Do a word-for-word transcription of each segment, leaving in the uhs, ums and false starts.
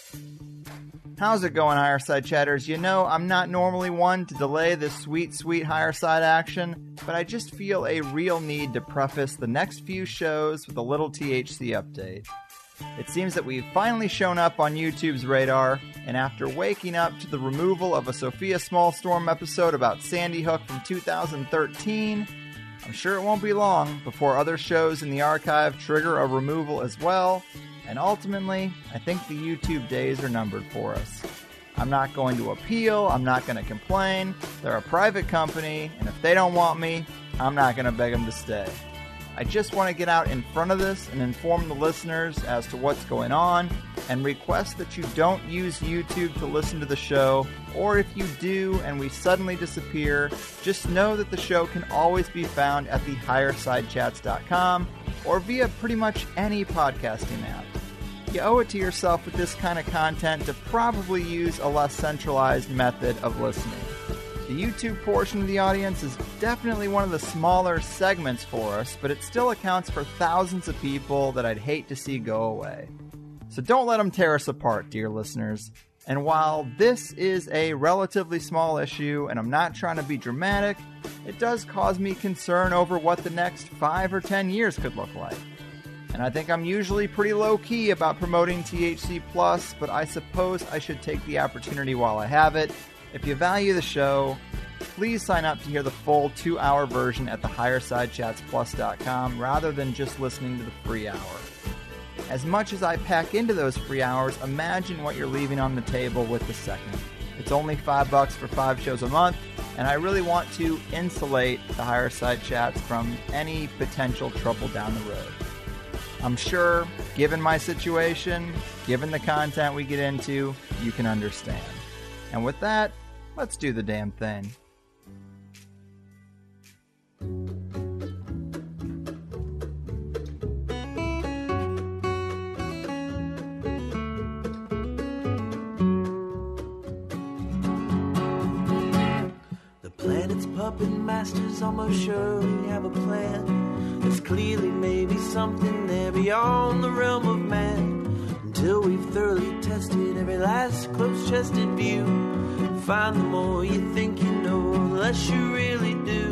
How's it going, Higher Side Chatters? You know, I'm not normally one to delay this sweet, sweet Higher Side action, but I just feel a real need to preface the next few shows with a little T H C update. It seems that we've finally shown up on YouTube's radar, and after waking up to the removal of a Sophia Smallstorm episode about Sandy Hook from two thousand thirteen, I'm sure it won't be long before other shows in the archive trigger a removal as well. And ultimately, I think the YouTube days are numbered for us. I'm not going to appeal, I'm not going to complain. They're a private company, and if they don't want me, I'm not going to beg them to stay. I just want to get out in front of this and inform the listeners as to what's going on, and request that you don't use YouTube to listen to the show, or if you do and we suddenly disappear, just know that the show can always be found at the higher side chats dot com or via pretty much any podcasting app. You owe it to yourself with this kind of content to probably use a less centralized method of listening. The YouTube portion of the audience is definitely one of the smaller segments for us, but it still accounts for thousands of people that I'd hate to see go away. So don't let them tear us apart, dear listeners. And while this is a relatively small issue, and I'm not trying to be dramatic, it does cause me concern over what the next five or ten years could look like. And I think I'm usually pretty low-key about promoting T H C Plus, but I suppose I should take the opportunity while I have it. If you value the show, please sign up to hear the full two-hour version at the higher side chats plus dot com rather than just listening to the free hour. As much as I pack into those free hours, imagine what you're leaving on the table with the second. It's only five bucks for five shows a month, and I really want to insulate the Higher Side Chats from any potential trouble down the road. I'm sure, given my situation, given the content we get into, you can understand. And with that, let's do the damn thing. The planet's puppet masters almost surely have a plan. There's clearly maybe something there beyond the realm of man. Until we've thoroughly tested every last close-chested view. Find the more you think you know, the less you really do.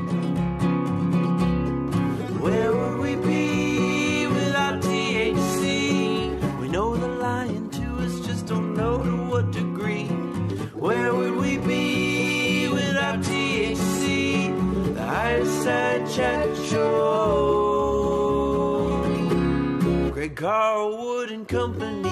Where would we be without T H C? We know they're lying to us, just don't know to what degree. Where would we be without T H C? The Higher Side Chat Show. Greg Carlwood and Company.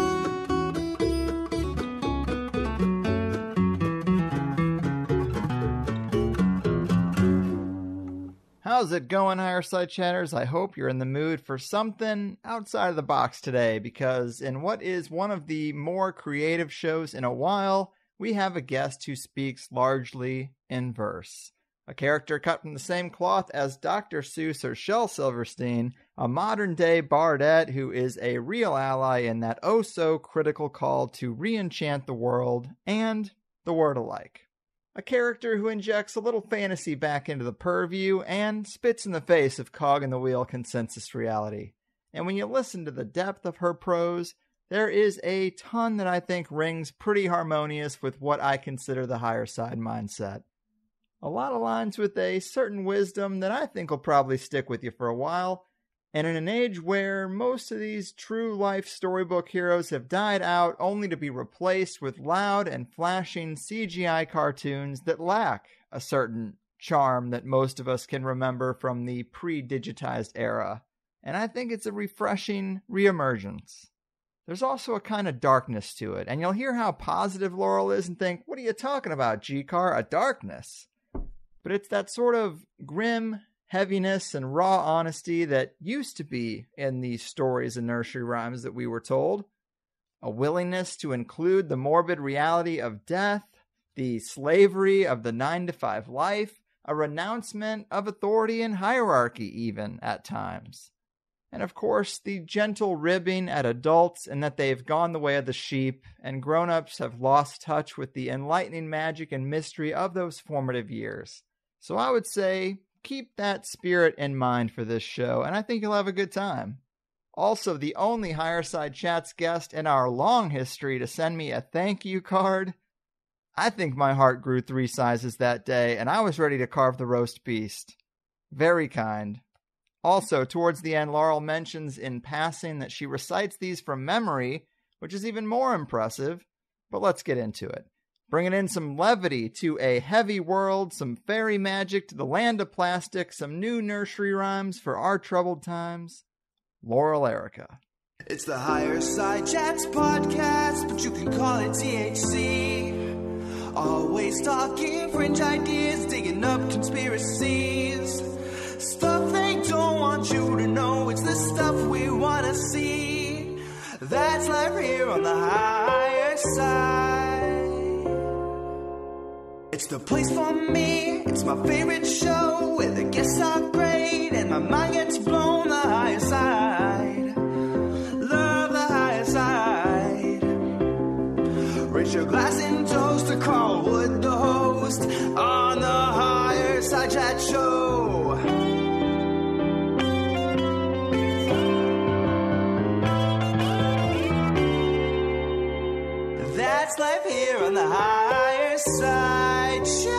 How's it going, Higher Side Chatters? I hope you're in the mood for something outside of the box today, because in what is one of the more creative shows in a while, we have a guest who speaks largely in verse. A character cut from the same cloth as Doctor Seuss or Shel Silverstein, a modern-day bardette who is a real ally in that oh-so-critical call to re-enchant the world and the word alike. A character who injects a little fantasy back into the purview and spits in the face of cog-in-the-wheel consensus reality. And when you listen to the depth of her prose, there is a ton that I think rings pretty harmonious with what I consider the higher side mindset. A lot of lines with a certain wisdom that I think will probably stick with you for a while, and in an age where most of these true-life storybook heroes have died out only to be replaced with loud and flashing C G I cartoons that lack a certain charm that most of us can remember from the pre-digitized era. And I think it's a refreshing reemergence. There's also a kind of darkness to it, and you'll hear how positive Laurel is and think, what are you talking about, G-Car? A darkness? But it's that sort of grim heaviness and raw honesty that used to be in these stories and nursery rhymes that we were told. A willingness to include the morbid reality of death, the slavery of the nine to five life, a renouncement of authority and hierarchy even at times. And of course, the gentle ribbing at adults in that they've gone the way of the sheep, and grown-ups have lost touch with the enlightening magic and mystery of those formative years. So I would say, keep that spirit in mind for this show, and I think you'll have a good time. Also, the only Higher Side Chats guest in our long history to send me a thank you card. I think my heart grew three sizes that day, and I was ready to carve the roast beast. Very kind. Also, towards the end, Laurel mentions in passing that she recites these from memory, which is even more impressive, but let's get into it. Bringing in some levity to a heavy world, some fairy magic to the land of plastic, some new nursery rhymes for our troubled times. Laurel Airica. It's the Higher Side Chats podcast, but you can call it T H C. Always talking fringe ideas, digging up conspiracies. Stuff they don't want you to know, it's the stuff we want to see. That's life here on the Higher Side. It's the place for me, it's my favorite show, where the guests are great and my mind gets blown. The Higher Side, love the Higher Side. Raise your glass and toast to Carl Wood, the host, on the Higher Side Chat Show. That's life here on the Higher Side Chats.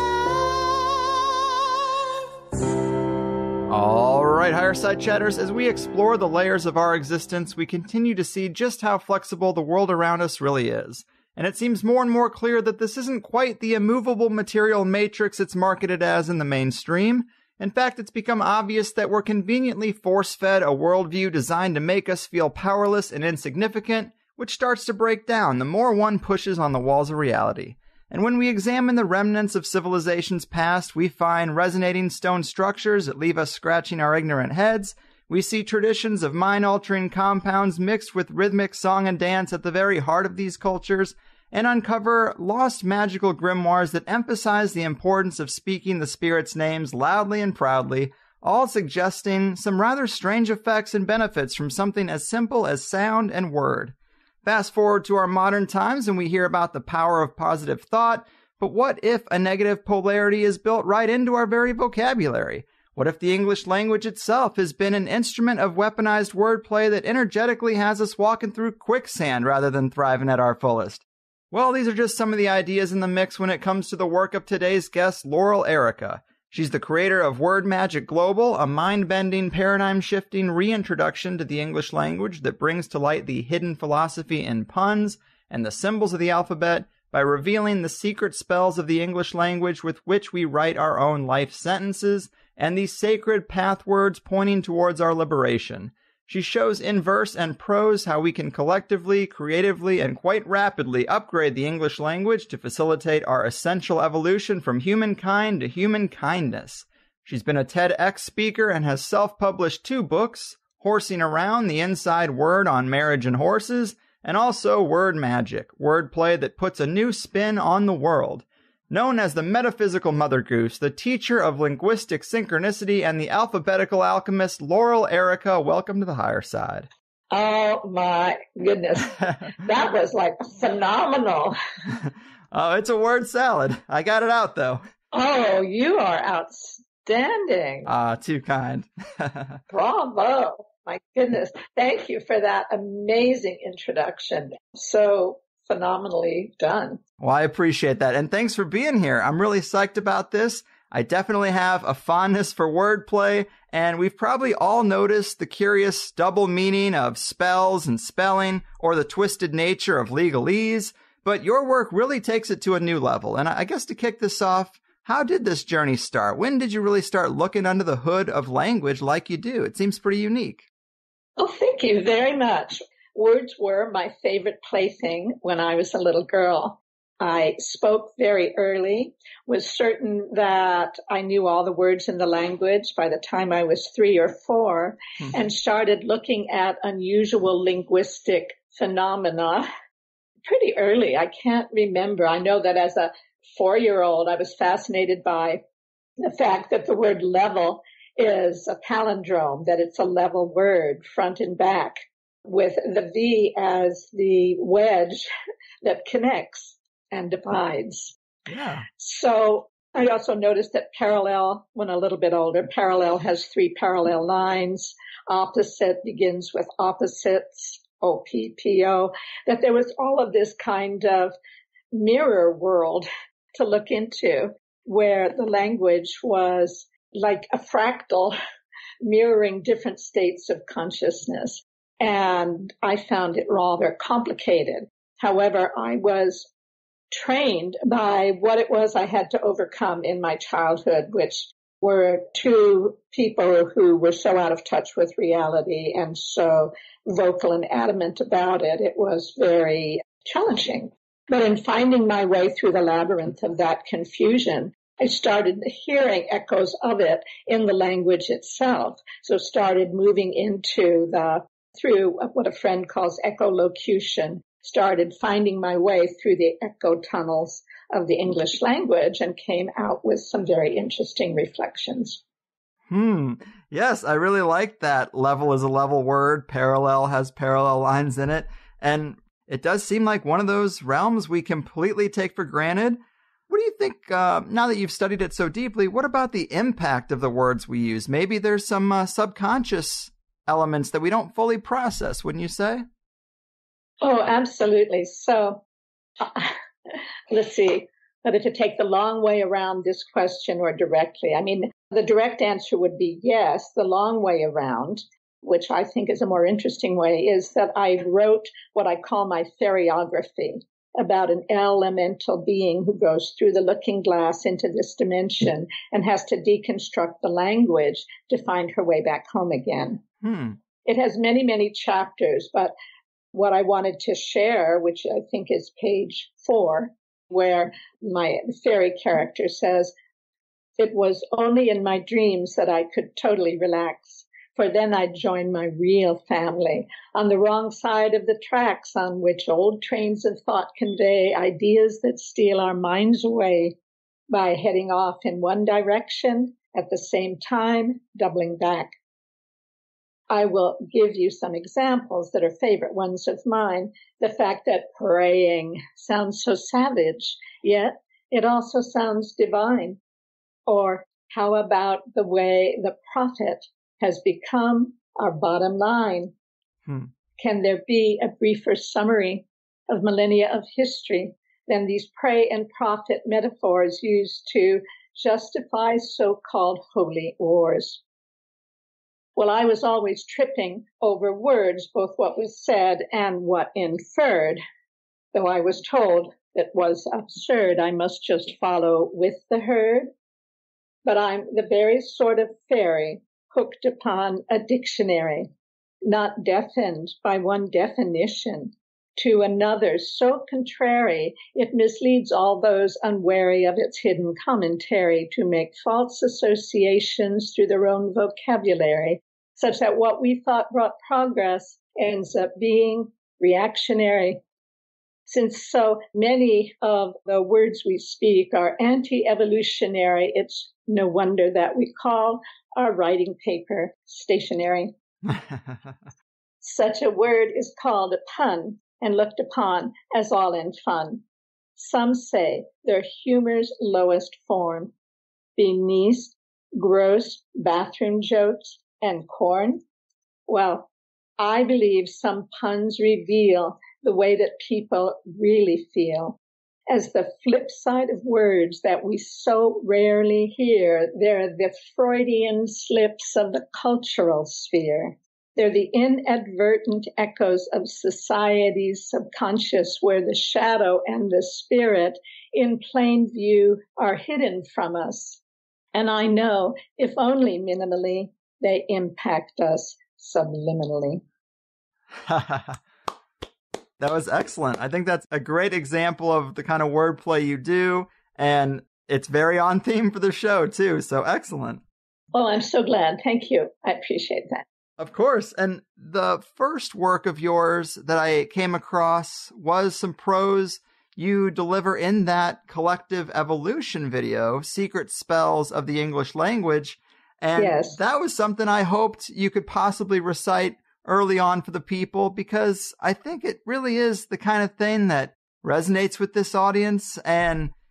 All right, Higher Side Chatters, as we explore the layers of our existence, we continue to see just how flexible the world around us really is. And it seems more and more clear that this isn't quite the immovable material matrix it's marketed as in the mainstream. In fact, it's become obvious that we're conveniently force-fed a worldview designed to make us feel powerless and insignificant, which starts to break down the more one pushes on the walls of reality. And when we examine the remnants of civilizations past, we find resonating stone structures that leave us scratching our ignorant heads. We see traditions of mind-altering compounds mixed with rhythmic song and dance at the very heart of these cultures, and uncover lost magical grimoires that emphasize the importance of speaking the spirits' names loudly and proudly, all suggesting some rather strange effects and benefits from something as simple as sound and word. Fast forward to our modern times and we hear about the power of positive thought, but what if a negative polarity is built right into our very vocabulary? What if the English language itself has been an instrument of weaponized wordplay that energetically has us walking through quicksand rather than thriving at our fullest? Well, these are just some of the ideas in the mix when it comes to the work of today's guest, Laurel Airica. She's the creator of Word Magic Global, a mind-bending, paradigm-shifting reintroduction to the English language that brings to light the hidden philosophy in puns and the symbols of the alphabet by revealing the secret spells of the English language with which we write our own life sentences and the sacred pathwords pointing towards our liberation. She shows in verse and prose how we can collectively, creatively, and quite rapidly upgrade the English language to facilitate our essential evolution from humankind to human kindness. She's been a TEDx speaker and has self-published two books, Horsing Around, the Inside Word on Marriage and Horses, and also Word Magic, wordplay that puts a new spin on the world. Known as the metaphysical Mother Goose, the teacher of linguistic synchronicity, and the alphabetical alchemist, Laurel Airica, welcome to the Higher Side. Oh my goodness. That was like phenomenal. Oh, it's a word salad. I got it out though. Oh, you are outstanding. Ah, uh, too kind. Bravo. My goodness. Thank you for that amazing introduction. So phenomenally done. Well, I appreciate that. And thanks for being here. I'm really psyched about this. I definitely have a fondness for wordplay, and we've probably all noticed the curious double meaning of spells and spelling, or the twisted nature of legalese, but your work really takes it to a new level. And I guess to kick this off, how did this journey start? When did you really start looking under the hood of language like you do? It seems pretty unique. Oh, thank you very much. Words were my favorite plaything when I was a little girl. I spoke very early, was certain that I knew all the words in the language by the time I was three or four, mm-hmm. and started looking at unusual linguistic phenomena pretty early. I can't remember. I know that as a four-year-old, I was fascinated by the fact that the word level is a palindrome, that it's a level word, front and back, with the V as the wedge that connects and divides. Yeah. So I also noticed that parallel, when a little bit older, parallel has three parallel lines. Opposite begins with opposites, O P P O, that there was all of this kind of mirror world to look into where the language was like a fractal mirroring different states of consciousness. And I found it rather complicated. However, I was trained by what it was I had to overcome in my childhood, which were two people who were so out of touch with reality and so vocal and adamant about it. It was very challenging. But in finding my way through the labyrinth of that confusion, I started hearing echoes of it in the language itself. So started moving into the, through what a friend calls echolocution, started finding my way through the echo tunnels of the English language and came out with some very interesting reflections. Hmm. Yes, I really like that. Level is a level word. Parallel has parallel lines in it. And it does seem like one of those realms we completely take for granted. What do you think, uh, now that you've studied it so deeply, what about the impact of the words we use? Maybe there's some uh, subconscious elements that we don't fully process, wouldn't you say? Oh, absolutely. So, uh, let's see, whether to take the long way around this question or directly. I mean, the direct answer would be yes. The long way around, which I think is a more interesting way, is that I wrote what I call my fairyography about an elemental being who goes through the looking glass into this dimension and has to deconstruct the language to find her way back home again. Hmm. It has many, many chapters, but what I wanted to share, which I think is page four, where my fairy character says, "It was only in my dreams that I could totally relax, for then I'd join my real family on the wrong side of the tracks on which old trains of thought convey ideas that steal our minds away by heading off in one direction at the same time, doubling back." I will give you some examples that are favorite ones of mine. The fact that praying sounds so savage, yet it also sounds divine. Or how about the way the prophet has become our bottom line? Hmm. Can there be a briefer summary of millennia of history than these pray and prophet metaphors used to justify so-called holy wars? Well, I was always tripping over words, both what was said and what inferred, though I was told it was absurd. I must just follow with the herd. But I'm the very sort of fairy hooked upon a dictionary, not deafened by one definition to another so contrary it misleads all those unwary of its hidden commentary to make false associations through their own vocabulary, such that what we thought brought progress ends up being reactionary. Since so many of the words we speak are anti-evolutionary, it's no wonder that we call our writing paper stationary. Such a word is called a pun and looked upon as all in fun. Some say they're humor's lowest form, beneath gross bathroom jokes and corn. Well, I believe some puns reveal the way that people really feel. As the flip side of words that we so rarely hear, they're the Freudian slips of the cultural sphere. They're the inadvertent echoes of society's subconscious where the shadow and the spirit in plain view are hidden from us. And I know, if only minimally, they impact us subliminally. That was excellent. I think that's a great example of the kind of wordplay you do, and it's very on theme for the show, too. So excellent. Oh, I'm so glad. Thank you. I appreciate that. Of course. And the first work of yours that I came across was some prose you deliver in that collective evolution video, Secret Spells of the English Language. And yes, that was something I hoped you could possibly recite early on for the people, because I think it really is the kind of thing that resonates with this audience. And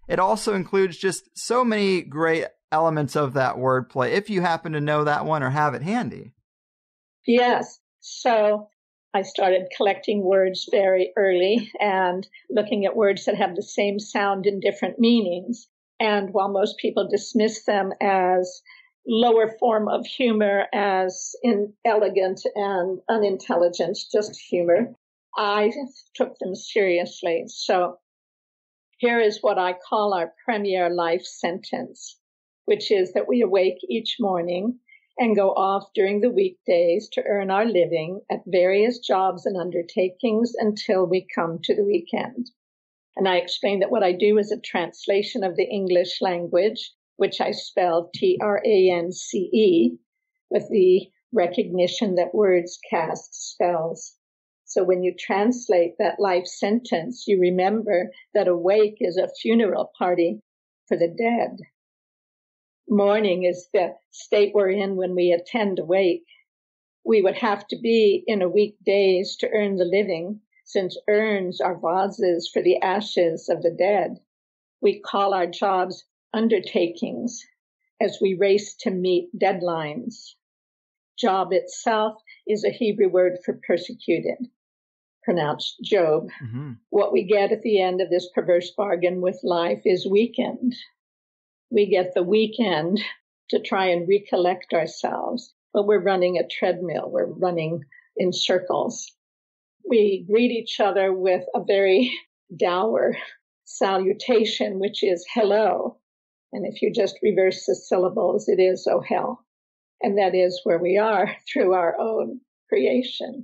it also includes just so many great elements of that wordplay, if you happen to know that one or have it handy. Yes. So I started collecting words very early and looking at words that have the same sound in different meanings. And while most people dismiss them as lower form of humor, as inelegant and unintelligent, just humor, I took them seriously. So here is what I call our premier life sentence, which is that we awake each morning and go off during the weekdays to earn our living at various jobs and undertakings until we come to the weekend. And I explained that what I do is a translation of the English language, which I spelled T R A N C E, with the recognition that words cast spells. So when you translate that life sentence, you remember that awake is a funeral party for the dead. Mourning is the state we're in when we attend a wake. We would have to be in a weekdays to earn the living, since urns are vases for the ashes of the dead. We call our jobs undertakings as we race to meet deadlines. Job itself is a Hebrew word for persecuted, pronounced Job. Mm-hmm. What we get at the end of this perverse bargain with life is weekend. We get the weekend to try and recollect ourselves, but we're running a treadmill. We're running in circles. We greet each other with a very dour salutation, which is hello. And if you just reverse the syllables, it is oh hell. And that is where we are through our own creation.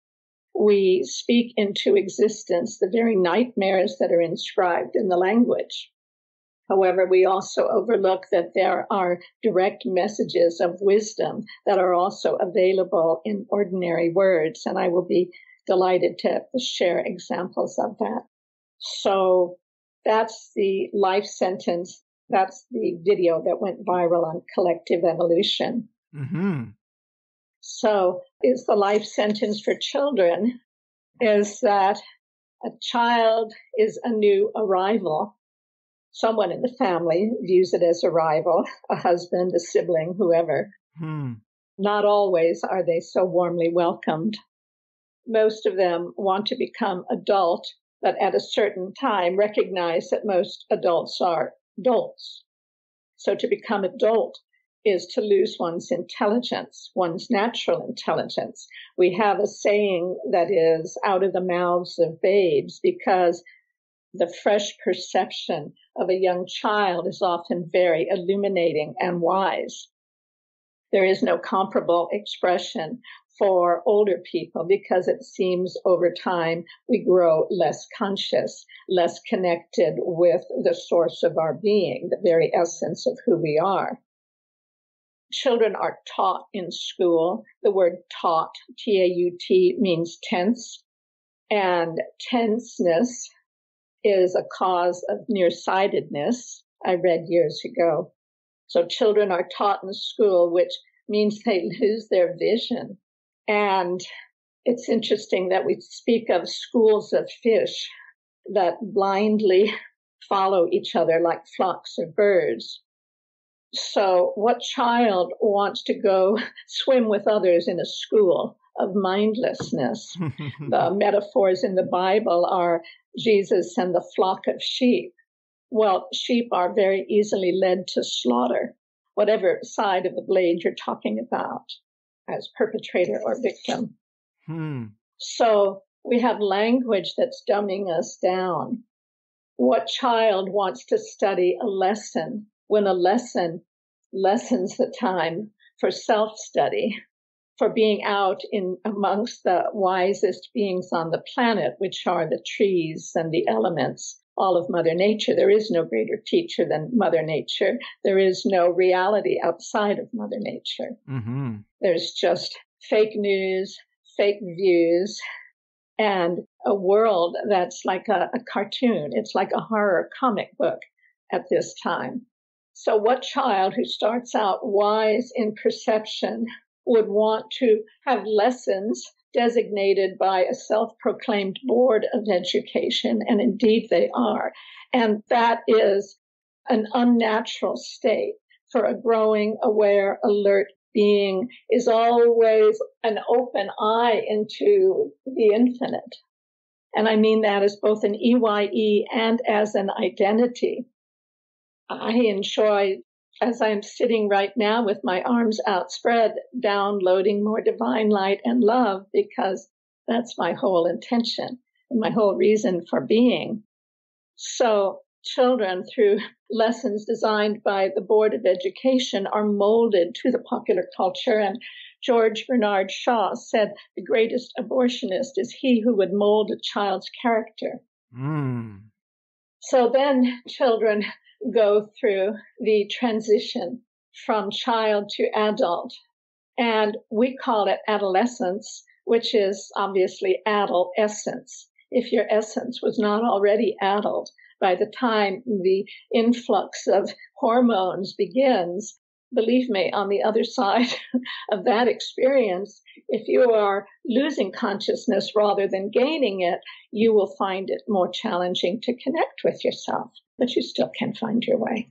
We speak into existence the very nightmares that are inscribed in the language. However, we also overlook that there are direct messages of wisdom that are also available in ordinary words, and I will be delighted to share examples of that. So that's the life sentence. That's the video that went viral on Collective Evolution. Mm-hmm. So is the life sentence for children is that a child is a new arrival. Someone in the family views it as a rival, a husband, a sibling, whoever. Hmm. Not always are they so warmly welcomed. Most of them want to become adult, but at a certain time recognize that most adults are adults. So to become adult is to lose one's intelligence, one's natural intelligence. We have a saying that is out of the mouths of babes because the fresh perception of a young child is often very illuminating and wise. There is no comparable expression for older people because it seems over time we grow less conscious, less connected with the source of our being, the very essence of who we are. Children are taught in school. The word taught, T A U T, means tense, and tenseness is a cause of nearsightedness, I read years ago. So children are taught in school, which means they lose their vision. And it's interesting that we speak of schools of fish that blindly follow each other like flocks of birds. So what child wants to go swim with others in a school of mindlessness? The metaphors in the Bible are Jesus and the flock of sheep. Well, sheep are very easily led to slaughter, whatever side of the blade you're talking about, as perpetrator or victim. Hmm. So we have language that's dumbing us down. What child wants to study a lesson when a lesson lessens the time for self-study, for being out in amongst the wisest beings on the planet, which are the trees and the elements, all of Mother Nature? There is no greater teacher than Mother Nature. There is no reality outside of Mother Nature. Mm-hmm. There's just fake news, fake views, and a world that's like a, a cartoon. It's like a horror comic book at this time. So what child who starts out wise in perception would want to have lessons designated by a self-proclaimed board of education? And indeed they are. And that is an unnatural state for a growing, aware, alert being is always an open eye into the infinite. And I mean that as both an E Y E and as an identity. I enjoy, as I'm sitting right now with my arms outspread, downloading more divine light and love, because that's my whole intention and my whole reason for being. So children, through lessons designed by the Board of Education, are molded to the popular culture. And George Bernard Shaw said the greatest abortionist is he who would mold a child's character. Mm. So then children go through the transition from child to adult. And we call it adolescence, which is obviously adolescence. If your essence was not already addled by the time the influx of hormones begins, believe me, on the other side of that experience, if you are losing consciousness rather than gaining it, you will find it more challenging to connect with yourself, but you still can find your way.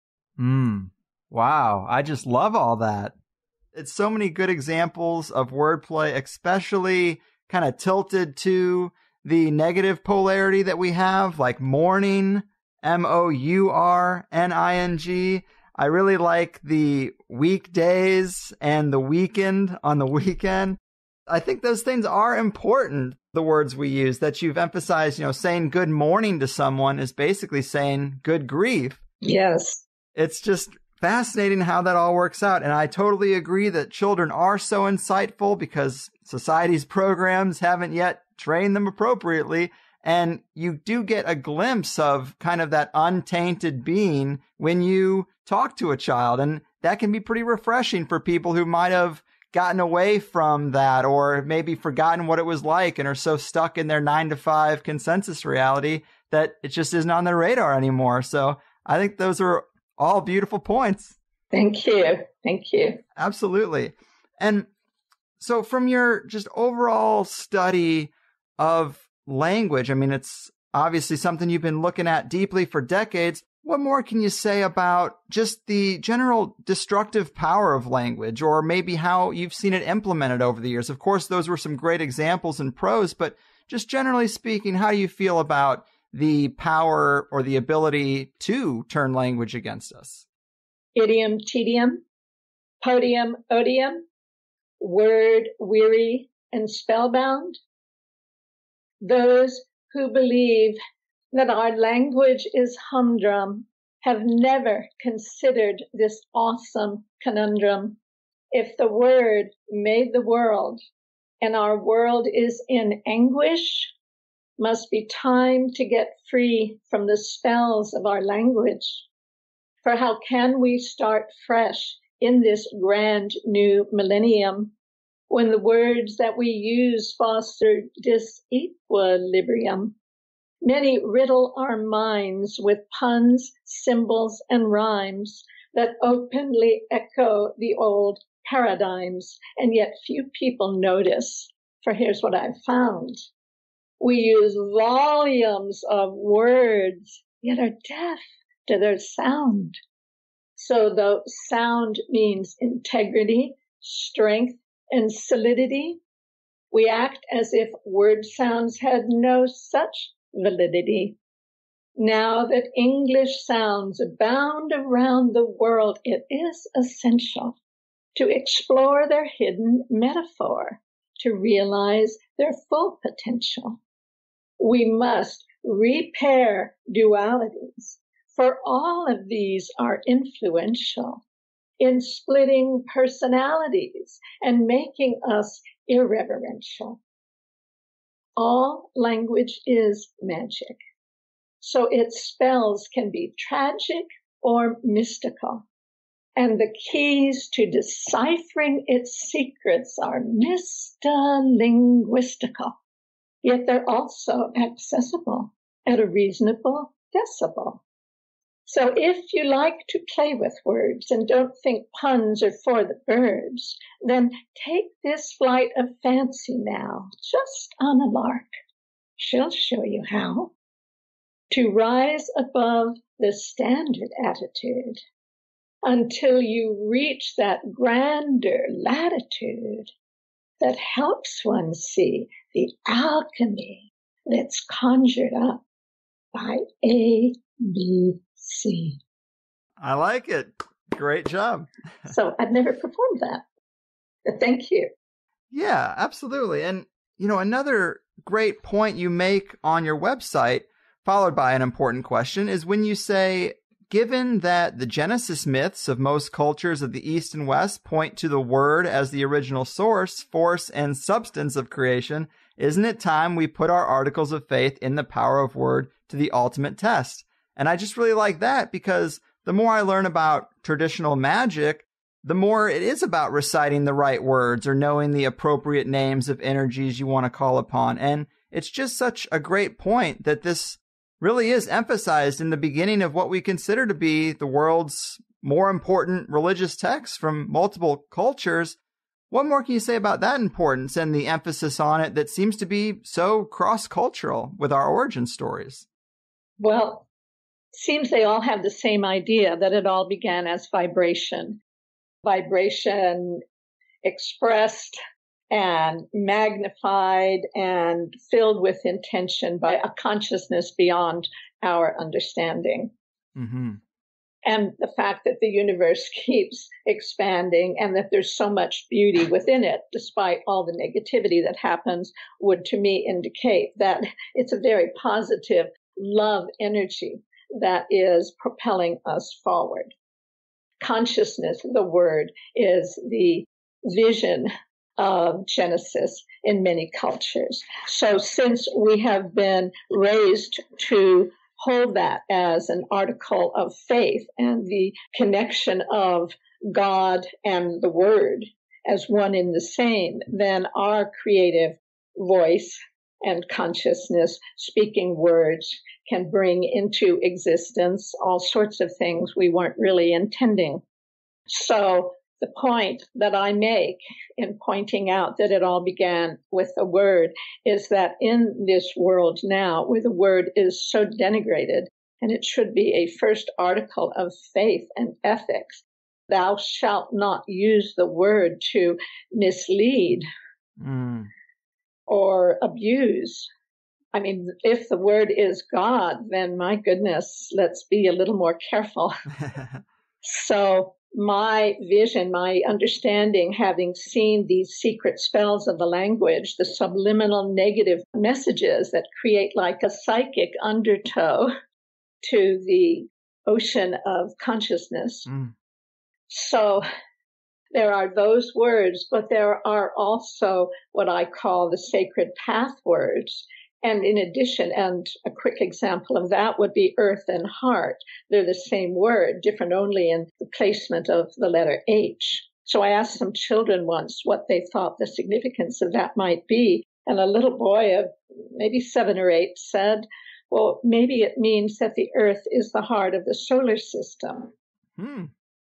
Mm. Wow. I just love all that. It's so many good examples of wordplay, especially kind of tilted to the negative polarity that we have, like morning, M O U R N I N G. I really like the weekdays and the weekend on the weekend. I think those things are important, the words we use, that you've emphasized. You know, saying good morning to someone is basically saying good grief. Yes. It's just fascinating how that all works out. And I totally agree that children are so insightful because society's programs haven't yet trained them appropriately. And you do get a glimpse of kind of that untainted being when you talk to a child. And that can be pretty refreshing for people who might have gotten away from that or maybe forgotten what it was like and are so stuck in their nine to five consensus reality that it just isn't on their radar anymore. So I think those are all beautiful points. Thank you. Thank you. Absolutely. And so from your just overall study of language, I mean, it's obviously something you've been looking at deeply for decades. What more can you say about just the general destructive power of language, or maybe how you've seen it implemented over the years? Of course, those were some great examples in prose, but just generally speaking, how do you feel about the power or the ability to turn language against us? Idiom, tedium, podium, odium, word, weary, and spellbound. Those who believe that our language is humdrum have never considered this awesome conundrum. If the word made the world and our world is in anguish, must be time to get free from the spells of our language. For how can we start fresh in this grand new millennium when the words that we use foster disequilibrium? Many riddle our minds with puns, symbols, and rhymes that openly echo the old paradigms, and yet few people notice. For here's what I've found. We use volumes of words, yet are deaf to their sound. So though sound means integrity, strength, and solidity, we act as if word sounds had no such validity. Now that English sounds abound around the world, it is essential to explore their hidden metaphor, to realize their full potential. We must repair dualities, for all of these are influential in splitting personalities and making us irreverential. All language is magic, so its spells can be tragic or mystical, and the keys to deciphering its secrets are mystalinguistical, yet they're also accessible at a reasonable decibel. So if you like to play with words and don't think puns are for the birds, then take this flight of fancy now, just on a lark. She'll show you how. to rise above the standard attitude until you reach that grander latitude that helps one see the alchemy that's conjured up by A, B, C. I like it. Great job. So I've never performed that. But thank you. Yeah, absolutely. And, you know, another great point you make on your website, followed by an important question, is when you say, given that the Genesis myths of most cultures of the East and West point to the Word as the original source, force, and substance of creation, isn't it time we put our articles of faith in the power of Word to the ultimate test? And I just really like that because the more I learn about traditional magic, the more it is about reciting the right words or knowing the appropriate names of energies you want to call upon. And it's just such a great point that this really is emphasized in the beginning of what we consider to be the world's more important religious texts from multiple cultures. What more can you say about that importance and the emphasis on it that seems to be so cross-cultural with our origin stories? Well, it seems they all have the same idea, that it all began as vibration. Vibration expressed and magnified and filled with intention by a consciousness beyond our understanding. Mm-hmm. And the fact that the universe keeps expanding and that there's so much beauty within it, despite all the negativity that happens, would to me indicate that it's a very positive love energy that is propelling us forward. Consciousness, the word, is the vision of Genesis in many cultures. So since we have been raised to hold that as an article of faith and the connection of God and the Word as one in the same, then our creative voice and consciousness, speaking words, can bring into existence all sorts of things we weren't really intending. So the point that I make in pointing out that it all began with a word is that in this world now, where the word is so denigrated, and it should be a first article of faith and ethics, thou shalt not use the word to mislead mm. or abuse. I mean, if the word is God, then my goodness, let's be a little more careful. So my vision, my understanding, having seen these secret spells of the language, the subliminal negative messages that create like a psychic undertow to the ocean of consciousness. Mm. So there are those words, but there are also what I call the sacred path words. And in addition, and a quick example of that would be earth and heart. They're the same word, different only in the placement of the letter H. So I asked some children once what they thought the significance of that might be. And a little boy of maybe seven or eight said, well, maybe it means that the earth is the heart of the solar system. Hmm.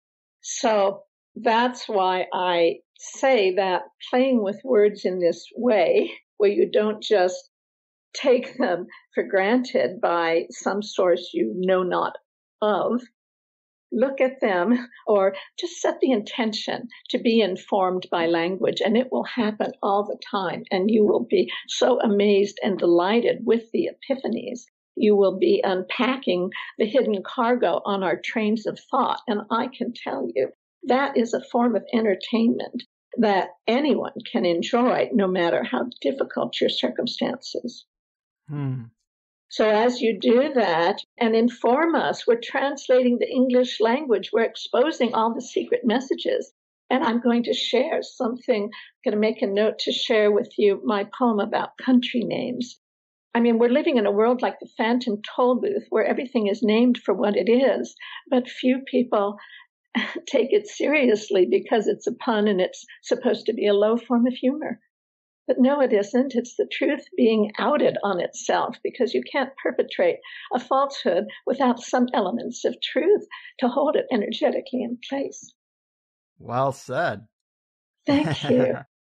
So that's why I say that playing with words in this way, where you don't just take them for granted by some source you know not of, look at them or just set the intention to be informed by language, and it will happen all the time. And you will be so amazed and delighted with the epiphanies. You will be unpacking the hidden cargo on our trains of thought. And I can tell you, that is a form of entertainment that anyone can enjoy, no matter how difficult your circumstances. Hmm. So as you do that and inform us, we're translating the English language. We're exposing all the secret messages. And I'm going to share something, I'm going to make a note to share with you my poem about country names. I mean, we're living in a world like the Phantom Toll Booth where everything is named for what it is, but few people take it seriously because it's a pun and it's supposed to be a low form of humor. But no, it isn't. It's the truth being outed on itself, because you can't perpetrate a falsehood without some elements of truth to hold it energetically in place. Well said. Thank you.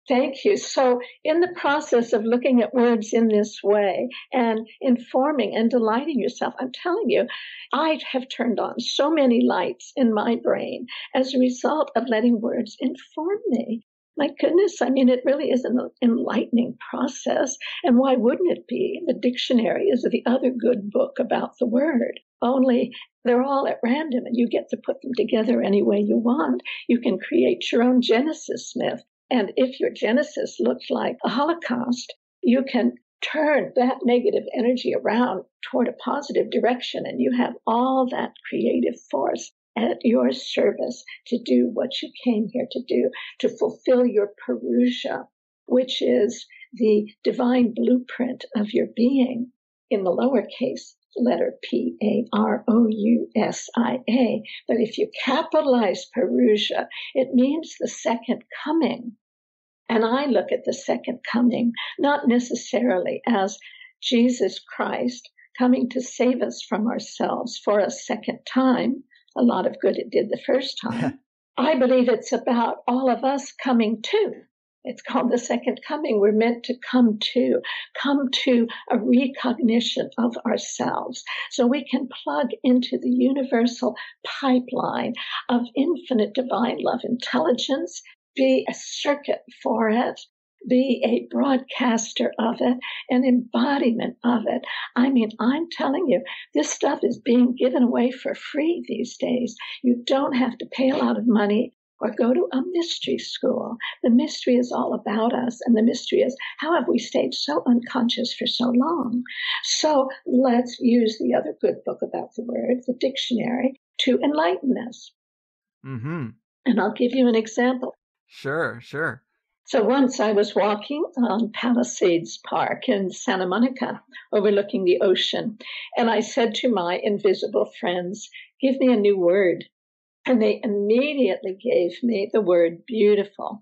Thank you. So in the process of looking at words in this way and informing and delighting yourself, I'm telling you, I have turned on so many lights in my brain as a result of letting words inform me. My goodness, I mean, it really is an enlightening process. And why wouldn't it be? The dictionary is the other good book about the word. Only they're all at random and you get to put them together any way you want. You can create your own Genesis myth. And if your Genesis looks like a Holocaust, you can turn that negative energy around toward a positive direction, and you have all that creative force at your service to do what you came here to do, to fulfill your Parousia, which is the divine blueprint of your being in the lowercase letter P A R O U S I A. But if you capitalize Parousia, it means the second coming. And I look at the second coming, not necessarily as Jesus Christ coming to save us from ourselves for a second time. A lot of good it did the first time. I believe it's about all of us coming to. It's called the second coming. We're meant to come to, come to a recognition of ourselves so we can plug into the universal pipeline of infinite divine love intelligence, be a circuit for it, be a broadcaster of it, an embodiment of it. I mean, I'm telling you, this stuff is being given away for free these days. You don't have to pay a lot of money or go to a mystery school. The mystery is all about us, and the mystery is, how have we stayed so unconscious for so long? So let's use the other good book about the word, the dictionary, to enlighten us. Mm-hmm. And I'll give you an example. Sure, sure. So once I was walking on Palisades Park in Santa Monica, overlooking the ocean, and I said to my invisible friends, give me a new word. And they immediately gave me the word beautiful.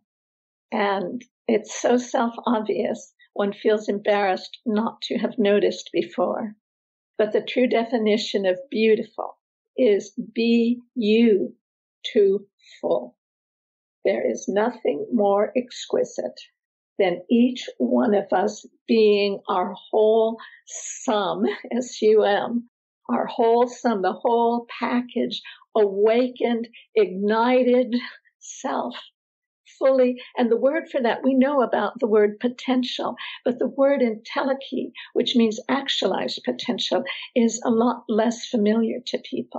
And it's so self-obvious, one feels embarrassed not to have noticed before. But the true definition of beautiful is be you to full. There is nothing more exquisite than each one of us being our whole sum, S U M, our whole sum, the whole package, awakened, ignited self, fully. And the word for that, we know about the word potential, but the word entelechy, which means actualized potential, is a lot less familiar to people.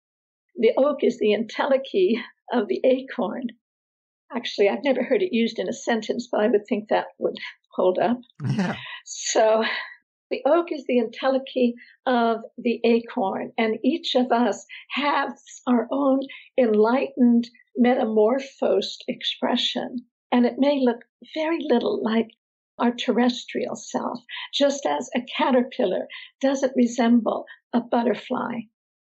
The oak is the entelechy of the acorn. Actually, I've never heard it used in a sentence, but I would think that would hold up. Yeah. So the oak is the entelechy of the acorn, and each of us has our own enlightened, metamorphosed expression. And it may look very little like our terrestrial self, just as a caterpillar doesn't resemble a butterfly.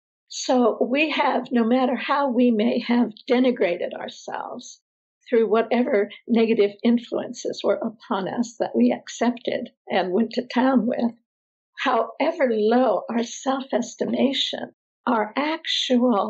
So we have, no matter how we may have denigrated ourselves, through whatever negative influences were upon us that we accepted and went to town with, however low our self-estimation, our actual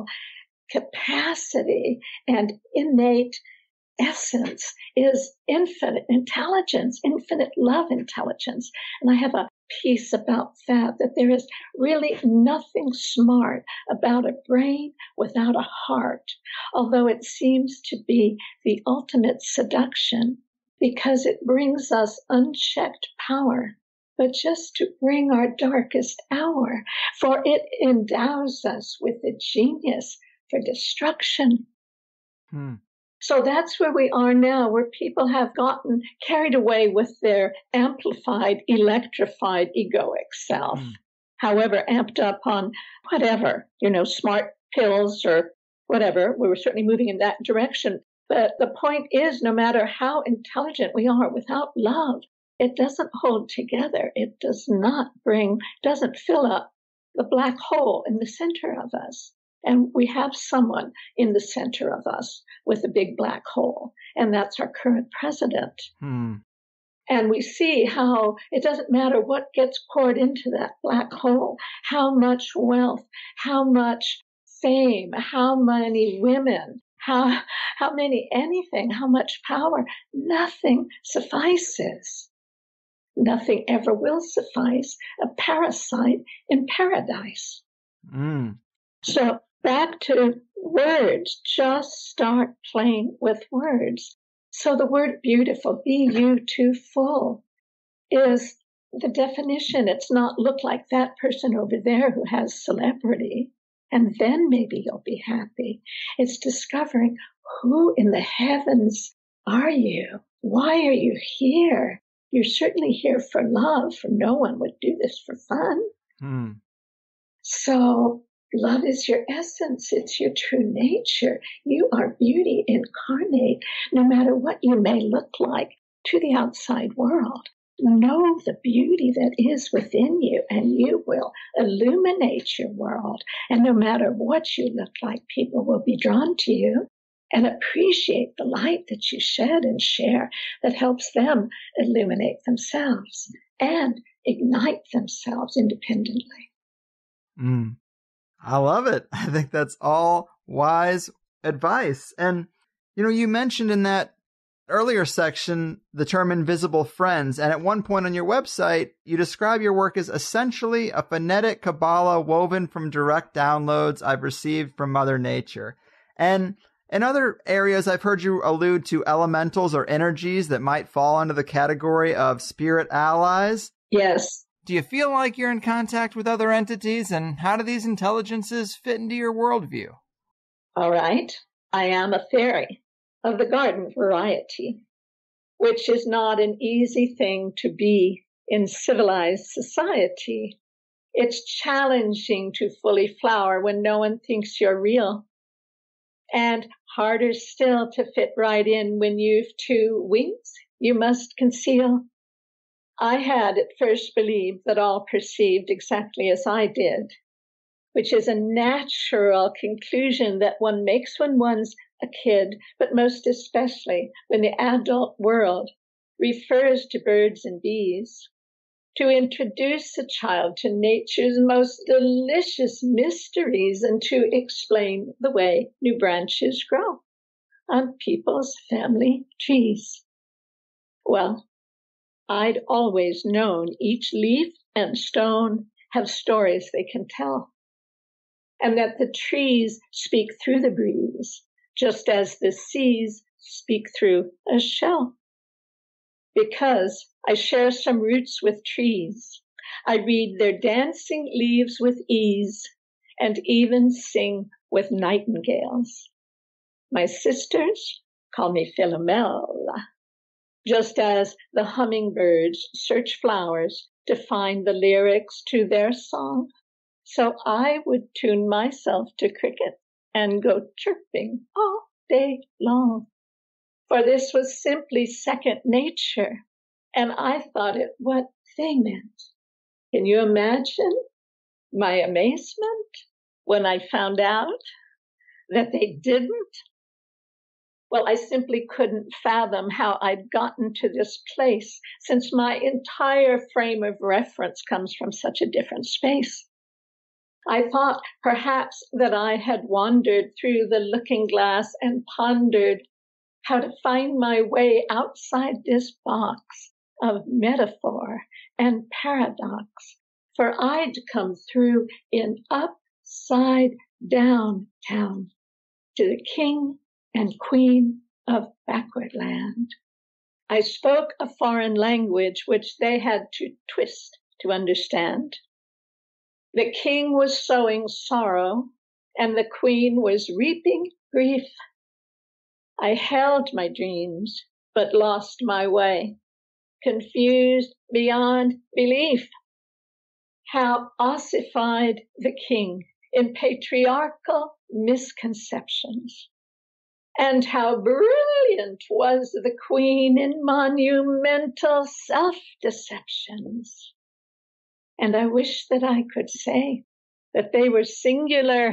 capacity and innate essence is infinite intelligence, infinite love intelligence. And I have a piece about that, that there is really nothing smart about a brain without a heart, although it seems to be the ultimate seduction because it brings us unchecked power, but just to bring our darkest hour, for it endows us with the genius for destruction. Hmm. So that's where we are now, where people have gotten carried away with their amplified, electrified, egoic self, mm. however amped up on whatever, you know, smart pills or whatever. We were certainly moving in that direction. But the point is, no matter how intelligent we are, without love, it doesn't hold together. It does not bring, doesn't fill up the black hole in the center of us. And we have someone in the center of us with a big black hole, and that's our current president. Hmm. And we see how it doesn't matter what gets poured into that black hole, how much wealth, how much fame, how many women, how, how many, anything, how much power, nothing suffices. Nothing ever will suffice. A parasite in paradise. Mm. So back to words, just start playing with words. So the word beautiful, be you too full, is the definition. It's not look like that person over there who has celebrity, and then maybe you'll be happy. It's discovering who in the heavens are you? Why are you here? You're certainly here for love, for no one would do this for fun. Hmm. So love is your essence. It's your true nature. You are beauty incarnate, no matter what you may look like to the outside world. Know the beauty that is within you, and you will illuminate your world. And no matter what you look like, people will be drawn to you and appreciate the light that you shed and share that helps them illuminate themselves and ignite themselves independently. Mm. I love it. I think that's all wise advice. And, you know, you mentioned in that earlier section the term invisible friends. And at one point on your website, you describe your work as essentially a phonetic Kabbalah woven from direct downloads I've received from Mother Nature. And in other areas, I've heard you allude to elementals or energies that might fall under the category of spirit allies. Yes. Do you feel like you're in contact with other entities, and how do these intelligences fit into your worldview? All right. I am a fairy of the garden variety, which is not an easy thing to be in civilized society. It's challenging to fully flower when no one thinks you're real. And harder still to fit right in when you've two wings you must conceal. I had at first believed that all perceived exactly as I did, which is a natural conclusion that one makes when one's a kid, but most especially when the adult world refers to birds and bees. To introduce a child to nature's most delicious mysteries and to explain the way new branches grow on people's family trees. Well, I'd always known each leaf and stone have stories they can tell, and that the trees speak through the breeze, just as the seas speak through a shell. Because I share some roots with trees, I read their dancing leaves with ease, and even sing with nightingales. My sisters call me Philomela, just as the hummingbirds search flowers to find the lyrics to their song. So I would tune myself to cricket and go chirping all day long. For this was simply second nature, and I thought it what they meant. Can you imagine my amazement when I found out that they didn't? Well, I simply couldn't fathom how I'd gotten to this place, since my entire frame of reference comes from such a different space. I thought perhaps that I had wandered through the looking glass and pondered how to find my way outside this box of metaphor and paradox, for I'd come through in upside down town to the king and queen of backward land. I spoke a foreign language which they had to twist to understand. The king was sowing sorrow, and the queen was reaping grief. I held my dreams, but lost my way, confused beyond belief. How ossified the king in patriarchal misconceptions, and how brilliant was the queen in monumental self-deceptions. And I wish that I could say that they were singular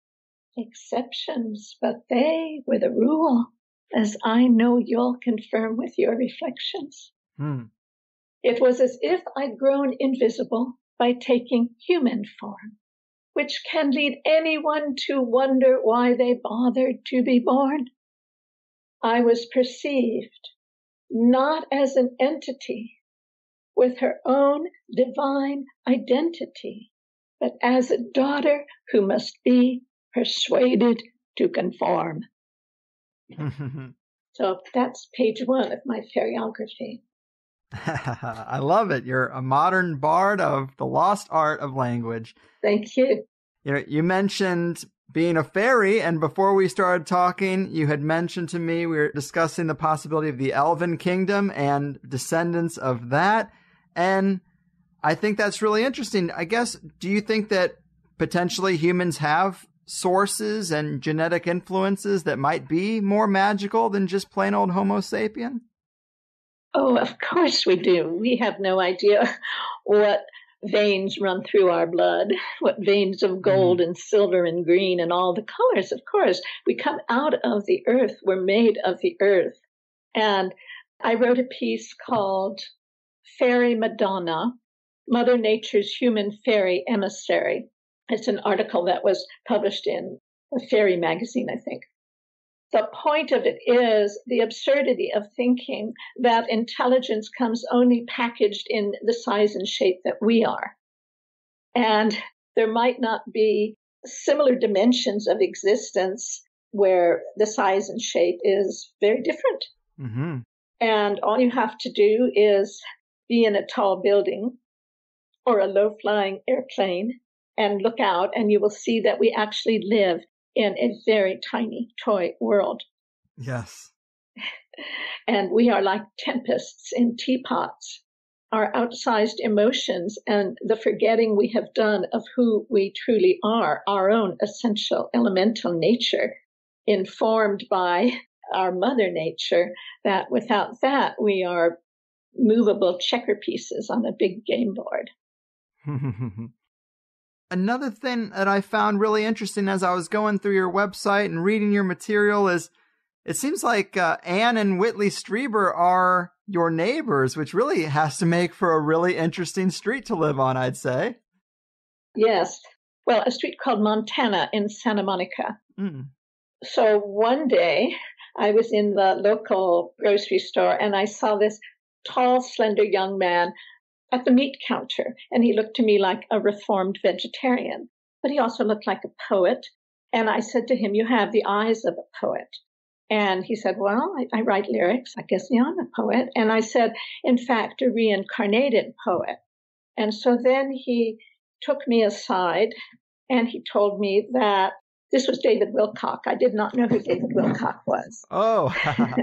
exceptions, but they were the rule, as I know you'll confirm with your reflections. Hmm. It was as if I'd grown invisible by taking human form, which can lead anyone to wonder why they bothered to be born. I was perceived not as an entity with her own divine identity, but as a daughter who must be persuaded to conform. So that's page one of my fairyography. I love it. You're a modern bard of the lost art of language. Thank you. You know, you mentioned being a fairy, and before we started talking, you had mentioned to me we were discussing the possibility of the Elven Kingdom and descendants of that. And I think that's really interesting. I guess, do you think that potentially humans have sources and genetic influences that might be more magical than just plain old Homo sapien? Oh, of course we do. We have no idea what veins run through our blood, what veins of gold mm. and silver and green and all the colors. Of course, we come out of the earth. We're made of the earth. And I wrote a piece called Fairy Madonna, Mother Nature's Human Fairy Emissary. It's an article that was published in a fairy magazine, I think. The point of it is the absurdity of thinking that intelligence comes only packaged in the size and shape that we are. And there might not be similar dimensions of existence where the size and shape is very different. Mm-hmm. And all you have to do is be in a tall building or a low-flying airplane and look out, and you will see that we actually live in a very tiny toy world. Yes. And we are like tempests in teapots. Our outsized emotions and the forgetting we have done of who we truly are, our own essential elemental nature, informed by our mother nature, that without that we are movable checker pieces on a big game board. Another thing that I found really interesting as I was going through your website and reading your material is it seems like uh, Anne and Whitley Strieber are your neighbors, which really has to make for a really interesting street to live on, I'd say. Yes. Well, a street called Montana in Santa Monica. Mm. So one day I was in the local grocery store and I saw this tall, slender young man at the meat counter, and he looked to me like a reformed vegetarian, but he also looked like a poet. And I said to him, "You have the eyes of a poet." And he said, "Well, I, I write lyrics. I guess yeah, I'm a poet." And I said, "In fact, a reincarnated poet." And so then he took me aside and he told me that this was David Wilcock. I did not know who David Wilcock was. Oh.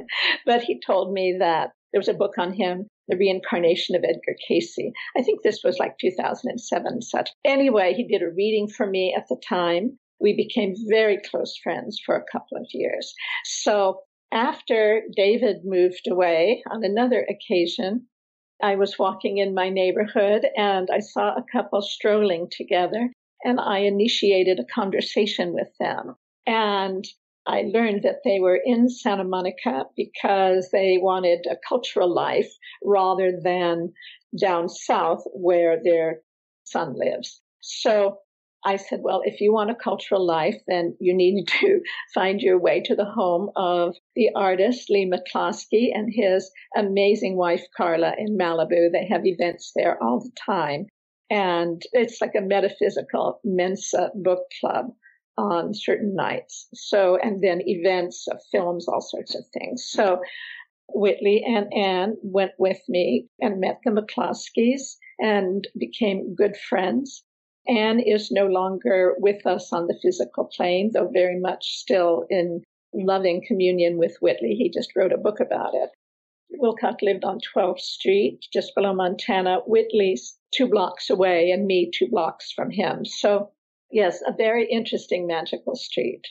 But he told me that there was a book on him, The Reincarnation of Edgar Cayce. I think this was like two thousand seven, such. Anyway, he did a reading for me at the time. We became very close friends for a couple of years. So after David moved away on another occasion, I was walking in my neighborhood and I saw a couple strolling together, and I initiated a conversation with them. And I learned that they were in Santa Monica because they wanted a cultural life rather than down south where their son lives. So I said, well, if you want a cultural life, then you need to find your way to the home of the artist Lee McCloskey and his amazing wife, Carla, in Malibu. They have events there all the time. And it's like a metaphysical Mensa book club on certain nights. So, and then events of films, all sorts of things. So Whitley and Anne went with me and met the McCloskeys and became good friends. Anne is no longer with us on the physical plane, though very much still in loving communion with Whitley. He just wrote a book about it. Wilcock lived on twelfth Street, just below Montana. Whitley's two blocks away and me two blocks from him. So yes, a very interesting magical street.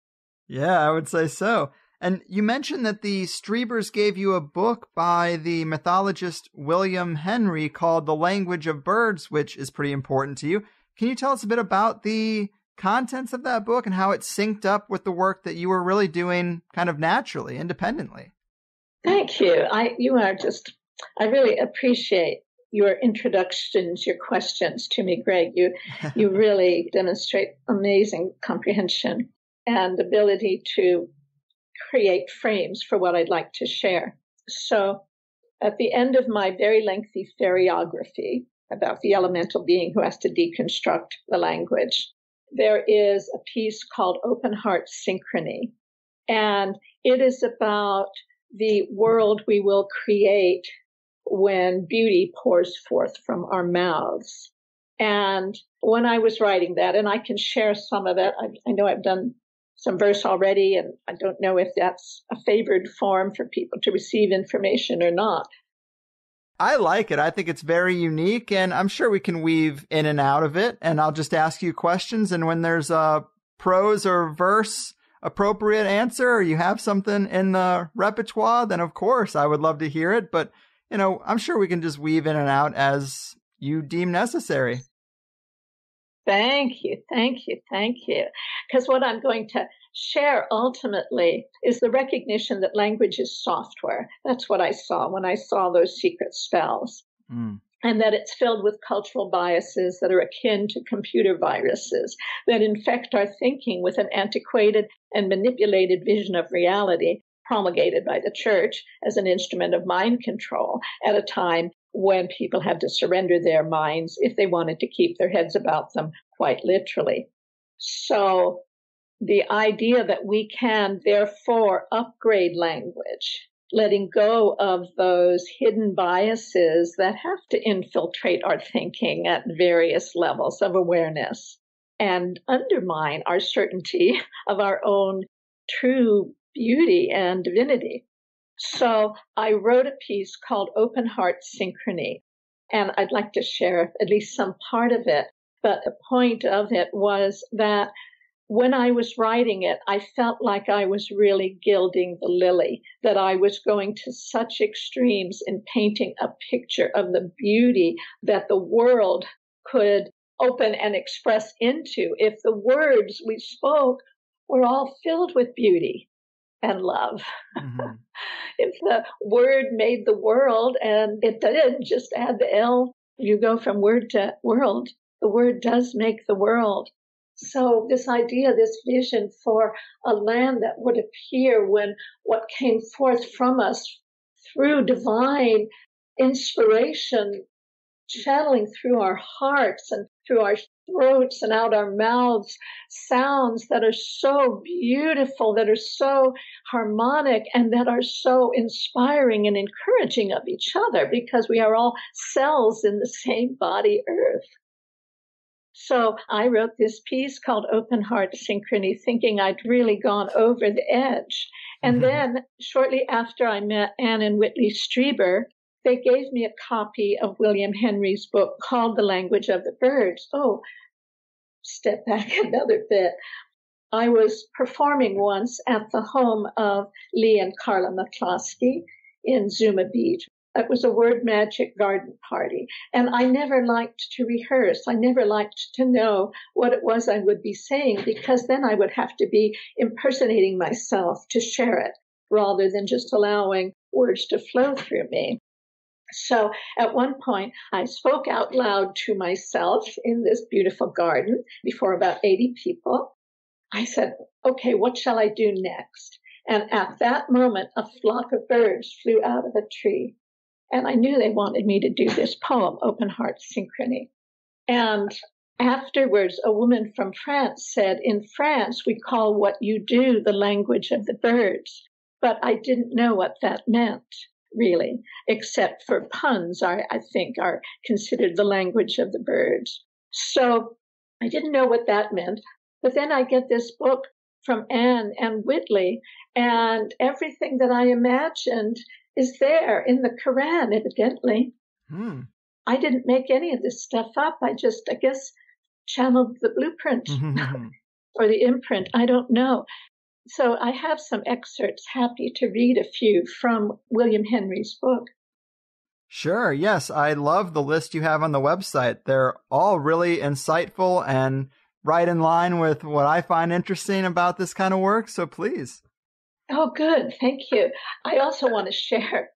Yeah, I would say so. And you mentioned that the Striebers gave you a book by the mythologist William Henry called The Language of Birds, which is pretty important to you. Can you tell us a bit about the contents of that book and how it synced up with the work that you were really doing kind of naturally, independently? Thank you. I, you are just, I really appreciate your introductions, your questions to me, Greg. You, you really demonstrate amazing comprehension and ability to create frames for what I'd like to share. So at the end of my very lengthy fairyography about the elemental being who has to deconstruct the language, there is a piece called Open Heart Synchrony. And it is about the world we will create when beauty pours forth from our mouths. And when I was writing that, and I can share some of it, I, I know I've done some verse already, and I don't know if that's a favored form for people to receive information or not. I like it. I think it's very unique, and I'm sure we can weave in and out of it. And I'll just ask you questions, and when there's a prose or verse appropriate answer, or you have something in the repertoire, then of course I would love to hear it. But, you know, I'm sure we can just weave in and out as you deem necessary. Thank you, thank you, thank you. Because what I'm going to share ultimately is the recognition that language is software. That's what I saw when I saw those secret spells. Mm. And that it's filled with cultural biases that are akin to computer viruses that infect our thinking with an antiquated and manipulated vision of reality promulgated by the church as an instrument of mind control at a time when people had to surrender their minds if they wanted to keep their heads about them, quite literally. So the idea that we can therefore upgrade language, letting go of those hidden biases that have to infiltrate our thinking at various levels of awareness and undermine our certainty of our own true beauty and divinity. So I wrote a piece called Open Heart Synchrony, and I'd like to share at least some part of it. But the point of it was that when I was writing it, I felt like I was really gilding the lily, that I was going to such extremes in painting a picture of the beauty that the world could open and express into if the words we spoke were all filled with beauty and love. Mm-hmm. If the word made the world, and it did, just add the L, you go from word to world, the word does make the world. So this idea, this vision for a land that would appear when what came forth from us through divine inspiration, channeling through our hearts and through our throats and out our mouths, sounds that are so beautiful, that are so harmonic, and that are so inspiring and encouraging of each other, because we are all cells in the same body, Earth. So I wrote this piece called Open Heart Synchrony, thinking I'd really gone over the edge. And mm-hmm. then shortly after I met Anne and Whitley Strieber, they gave me a copy of William Henry's book called The Language of the Birds. Oh, step back another bit. I was performing once at the home of Lee and Carla McCloskey in Zuma Beach. It was a word magic garden party. And I never liked to rehearse. I never liked to know what it was I would be saying, because then I would have to be impersonating myself to share it, rather than just allowing words to flow through me. So at one point, I spoke out loud to myself in this beautiful garden before about eighty people. I said, okay, what shall I do next? And at that moment, a flock of birds flew out of a tree. And I knew they wanted me to do this poem, Open Heart Synchrony. And afterwards, a woman from France said, in France, we call what you do the language of the birds. But I didn't know what that meant, really, except for puns, are, I think, are considered the language of the birds. So I didn't know what that meant. But then I get this book from Anne and Whitley, and everything that I imagined is there in the Quran, evidently. Hmm. I didn't make any of this stuff up. I just, I guess, channeled the blueprint or the imprint. I don't know. So I have some excerpts, happy to read a few from William Henry's book. Sure, yes. I love the list you have on the website. They're all really insightful and right in line with what I find interesting about this kind of work. So please. Oh, good. Thank you. I also want to share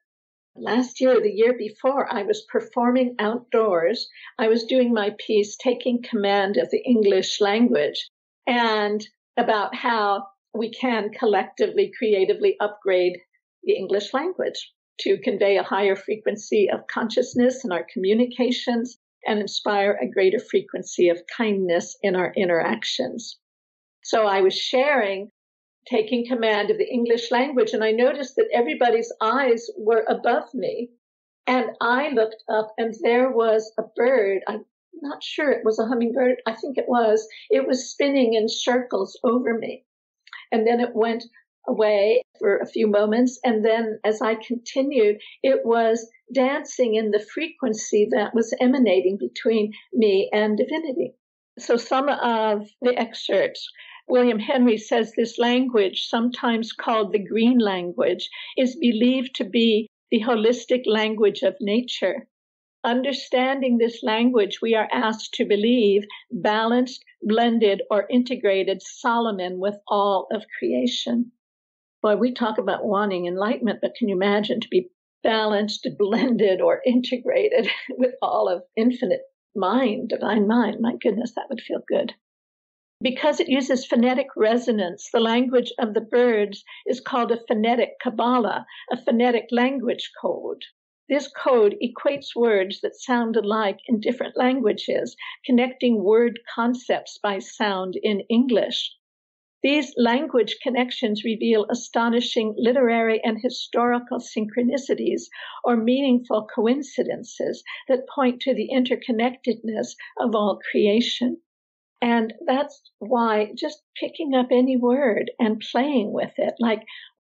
last year or the year before, I was performing outdoors. I was doing my piece, Taking Command of the English Language, and about how we can collectively, creatively upgrade the English language to convey a higher frequency of consciousness in our communications and inspire a greater frequency of kindness in our interactions. So I was sharing Taking Command of the English Language, and I noticed that everybody's eyes were above me. And I looked up, and there was a bird. I'm not sure it was a hummingbird. I think it was. It was spinning in circles over me. And then it went away for a few moments. And then as I continued, it was dancing in the frequency that was emanating between me and divinity. So some of the excerpts, William Henry says this language, sometimes called the green language, is believed to be the holistic language of nature. Understanding this language, we are asked to believe balanced, blended, or integrated Solomon with all of creation. Boy, we talk about wanting enlightenment, but can you imagine to be balanced, blended, or integrated with all of infinite mind, divine mind? My goodness, that would feel good. Because it uses phonetic resonance, the language of the birds is called a phonetic Kabbalah, a phonetic language code. This code equates words that sound alike in different languages, connecting word concepts by sound in English. These language connections reveal astonishing literary and historical synchronicities or meaningful coincidences that point to the interconnectedness of all creation. And that's why just picking up any word and playing with it, like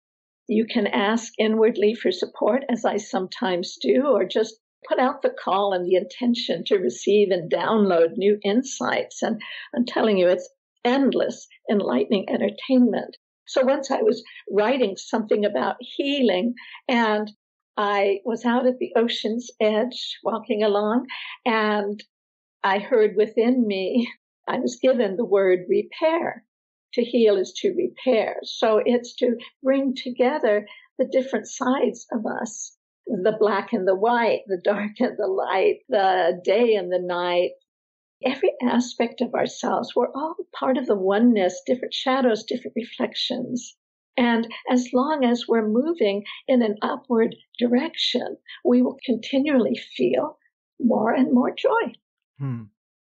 you can ask inwardly for support, as I sometimes do, or just put out the call and the intention to receive and download new insights. And I'm telling you, it's endless, enlightening entertainment. So once I was writing something about healing, and I was out at the ocean's edge walking along, and I heard within me, I was given the word repair. To heal is to repair. So it's to bring together the different sides of us, the black and the white, the dark and the light, the day and the night, every aspect of ourselves. We're all part of the oneness, different shadows, different reflections. And as long as we're moving in an upward direction, we will continually feel more and more joy. Hmm.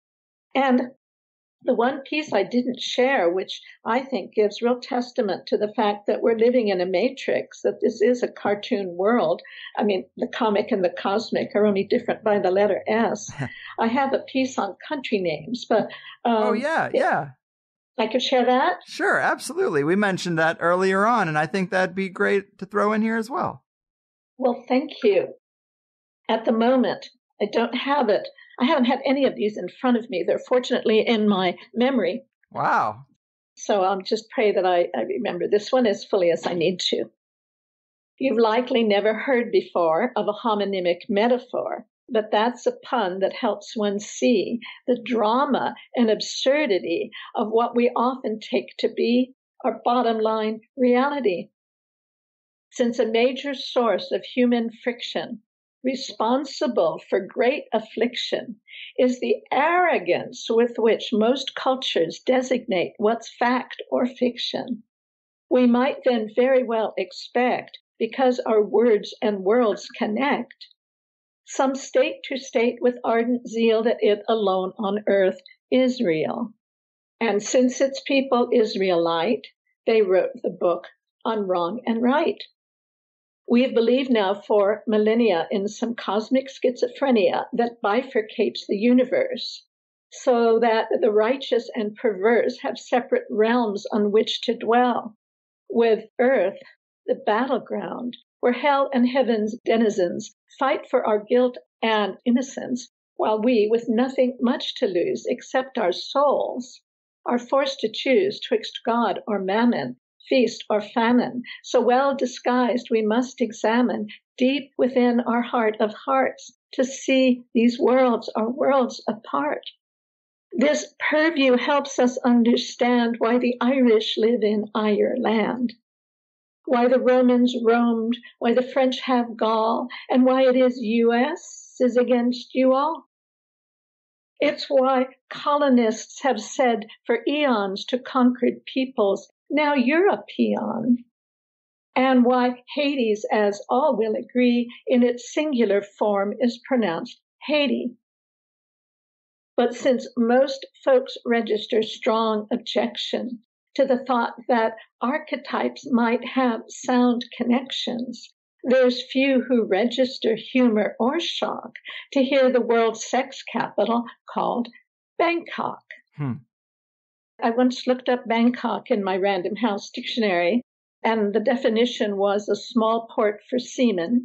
And the one piece I didn't share, which I think gives real testament to the fact that we're living in a matrix, that this is a cartoon world. I mean, the comic and the cosmic are only different by the letter S. I have a piece on country names, but... Um, oh, yeah, it, yeah. I could share that? Sure, absolutely. We mentioned that earlier on, and I think that'd be great to throw in here as well. Well, thank you. At the moment, I don't have it. I haven't had any of these in front of me. They're fortunately in my memory. Wow. So I'll just pray that I, I remember this one as fully as I need to. You've likely never heard before of a homonymic metaphor, but that's a pun that helps one see the drama and absurdity of what we often take to be our bottom line reality. Since a major source of human friction, responsible for great affliction, is the arrogance with which most cultures designate what's fact or fiction. We might then very well expect, because our words and worlds connect, some state to state with ardent zeal that it alone on earth is real. And since its people Israelite, they wrote the book on wrong and right. We have believed now for millennia in some cosmic schizophrenia that bifurcates the universe so that the righteous and perverse have separate realms on which to dwell, with earth, the battleground, where hell and heaven's denizens fight for our guilt and innocence, while we, with nothing much to lose except our souls, are forced to choose twixt God or mammon, feast or famine. So well disguised we must examine deep within our heart of hearts to see these worlds are worlds apart. This purview helps us understand why the Irish live in Ireland. why the Romans roamed, why the French have Gaul, and why it is U S is against you all. It's why colonists have said for eons to conquered peoples, now you're a peon. And why Hades, as all will agree, in its singular form is pronounced Haiti. But since most folks register strong objection to the thought that archetypes might have sound connections, there's few who register humor or shock to hear the world's sex capital called Bangkok. Hmm. I once looked up Bangkok in my Random House dictionary, and the definition was a small port for seamen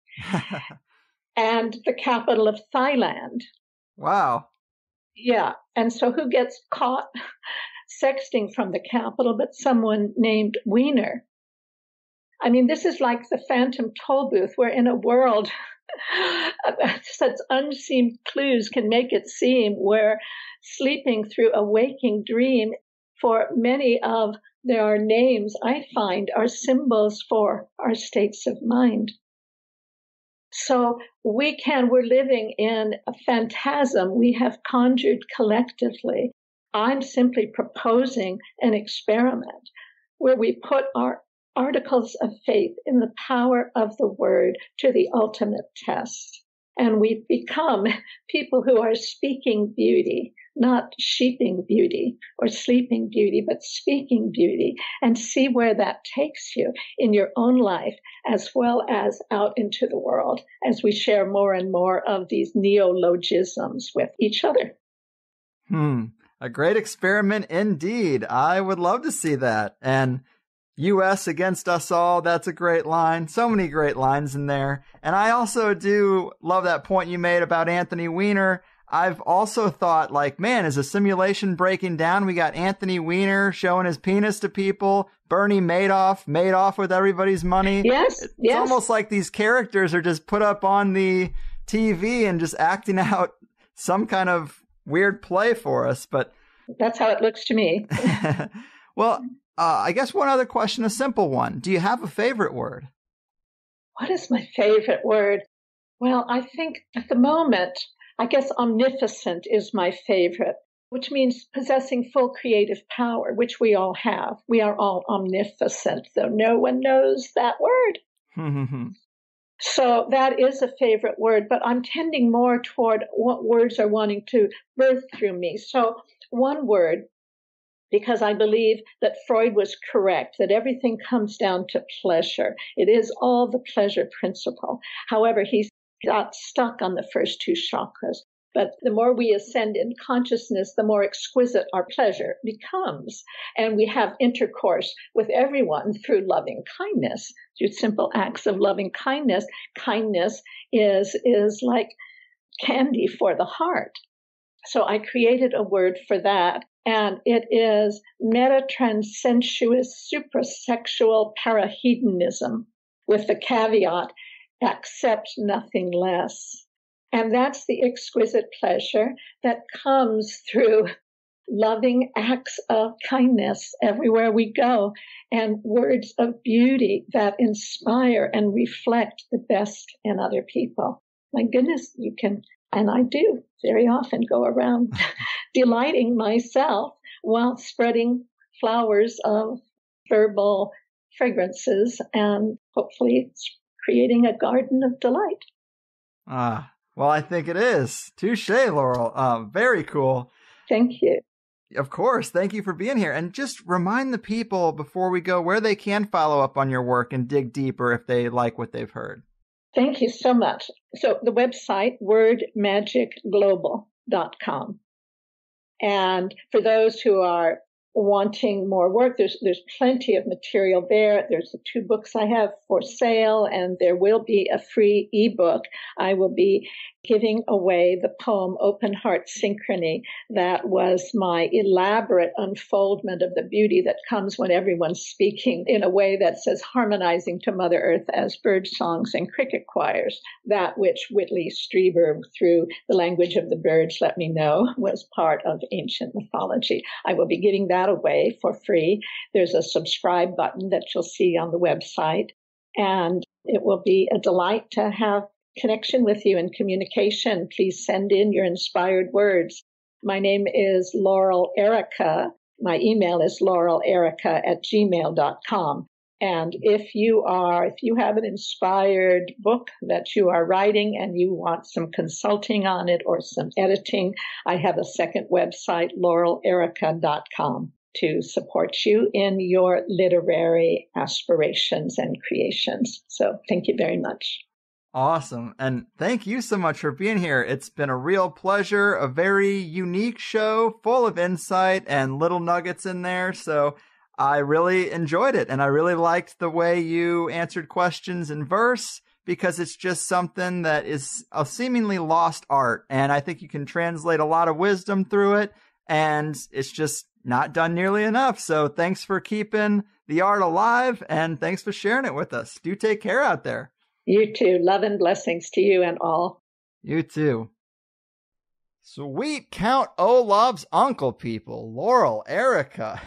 and the capital of Thailand. Wow. Yeah. And so who gets caught sexting from the capital but someone named Wiener? I mean, this is like the phantom toll booth. We're in a world such unseen clues can make it seem we're sleeping through a waking dream. For many of their names, I find, are symbols for our states of mind. So we can, we're living in a phantasm we have conjured collectively. I'm simply proposing an experiment where we put our articles of faith in the power of the word to the ultimate test. And we become people who are speaking beauty, not sheeping beauty or sleeping beauty, but speaking beauty, and see where that takes you in your own life as well as out into the world as we share more and more of these neologisms with each other. Hmm. A great experiment indeed. I would love to see that. And U S against us all, that's a great line. So many great lines in there. And I also do love that point you made about Anthony Weiner. I've also thought, like, man, is a simulation breaking down? We got Anthony Weiner showing his penis to people, Bernie Madoff, made off with everybody's money. Yes, it's yes. almost like these characters are just put up on the T V and just acting out some kind of weird play for us. But that's how it looks to me. Well, uh, I guess one other question, a simple one. Do you have a favorite word? What is my favorite word? Well, I think at the moment, I guess omnificent is my favorite, which means possessing full creative power, which we all have. We are all omnificent, though no one knows that word. So that is a favorite word, but I'm tending more toward what words are wanting to birth through me. So one word, because I believe that Freud was correct, that everything comes down to pleasure. It is all the pleasure principle. However, he got stuck on the first two chakras. But the more we ascend in consciousness, the more exquisite our pleasure becomes. And we have intercourse with everyone through loving kindness, through simple acts of loving kindness. Kindness is, is like candy for the heart. So I created a word for that. And it is metatranssensuous suprasexual parahedonism, with the caveat, accept nothing less. And that's the exquisite pleasure that comes through loving acts of kindness everywhere we go, and words of beauty that inspire and reflect the best in other people. My goodness, you can, and I do very often go around delighting myself while spreading flowers of verbal fragrances and hopefully creating a garden of delight. Ah, well, I think it is. Touche, Laurel. Uh, very cool. Thank you. Of course. Thank you for being here. And just remind the people before we go where they can follow up on your work and dig deeper if they like what they've heard. Thank you so much. So the website, word magic global dot com. And for those who are wanting more work, there's there's plenty of material there. There's the two books I have for sale, and there will be a free ebook. I will be giving away the poem Open Heart Synchrony. That was my elaborate unfoldment of the beauty that comes when everyone's speaking in a way that says harmonizing to Mother Earth as bird songs and cricket choirs. That which Whitley Strieber, through the language of the birds, let me know was part of ancient mythology. I will be giving that that away for free. There's a subscribe button that you'll see on the website. And it will be a delight to have connection with you and communication. Please send in your inspired words. My name is Laurel Erica. My email is laurelerica at gmail dot com. And if you are, if you have an inspired book that you are writing and you want some consulting on it or some editing, I have a second website, laurel erica dot com, to support you in your literary aspirations and creations. So thank you very much. Awesome. And thank you so much for being here. It's been a real pleasure, a very unique show full of insight and little nuggets in there. So I really enjoyed it. And I really liked the way you answered questions in verse, because it's just something that is a seemingly lost art. And I think you can translate a lot of wisdom through it. And it's just not done nearly enough. So thanks for keeping the art alive. And thanks for sharing it with us. Do take care out there. You too. Love and blessings to you and all. You too. Sweet Count Olaf's uncle, people. Laurel Erica.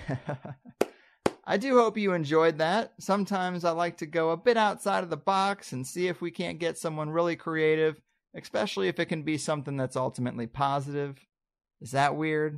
I do hope you enjoyed that. Sometimes I like to go a bit outside of the box and see if we can't get someone really creative, especially if it can be something that's ultimately positive. Is that weird?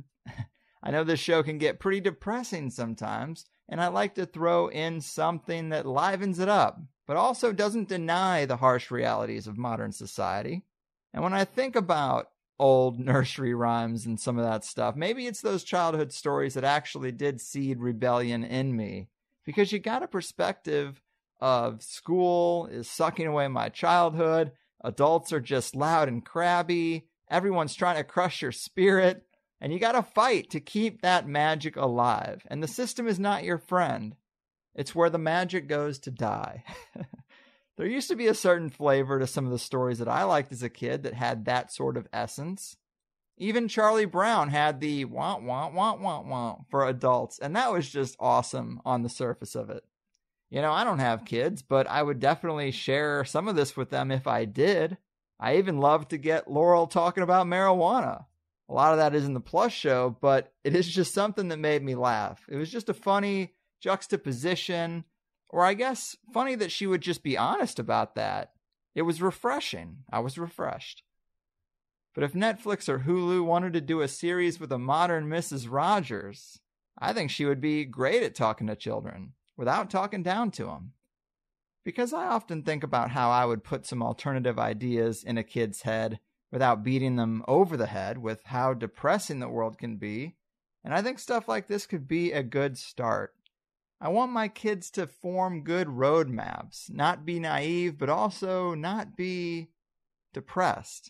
I know this show can get pretty depressing sometimes, and I like to throw in something that livens it up, but also doesn't deny the harsh realities of modern society. And when I think about old nursery rhymes and some of that stuff, maybe it's those childhood stories that actually did seed rebellion in me, because you got a perspective of school is sucking away my childhood, adults are just loud and crabby, everyone's trying to crush your spirit, and you got to fight to keep that magic alive. And the system is not your friend. It's where the magic goes to die. There used to be a certain flavor to some of the stories that I liked as a kid that had that sort of essence. Even Charlie Brown had the wah, wah, wah, wah, wah for adults, and that was just awesome on the surface of it. You know, I don't have kids, but I would definitely share some of this with them if I did. I even love to get Laurel talking about marijuana. A lot of that is in the Plus show, but it is just something that made me laugh. It was just a funny juxtaposition, or I guess funny that she would just be honest about that. It was refreshing. I was refreshed. But if Netflix or Hulu wanted to do a series with a modern Missus Rogers, I think she would be great at talking to children without talking down to them. Because I often think about how I would put some alternative ideas in a kid's head without beating them over the head with how depressing the world can be. And I think stuff like this could be a good start. I want my kids to form good roadmaps, not be naive, but also not be depressed.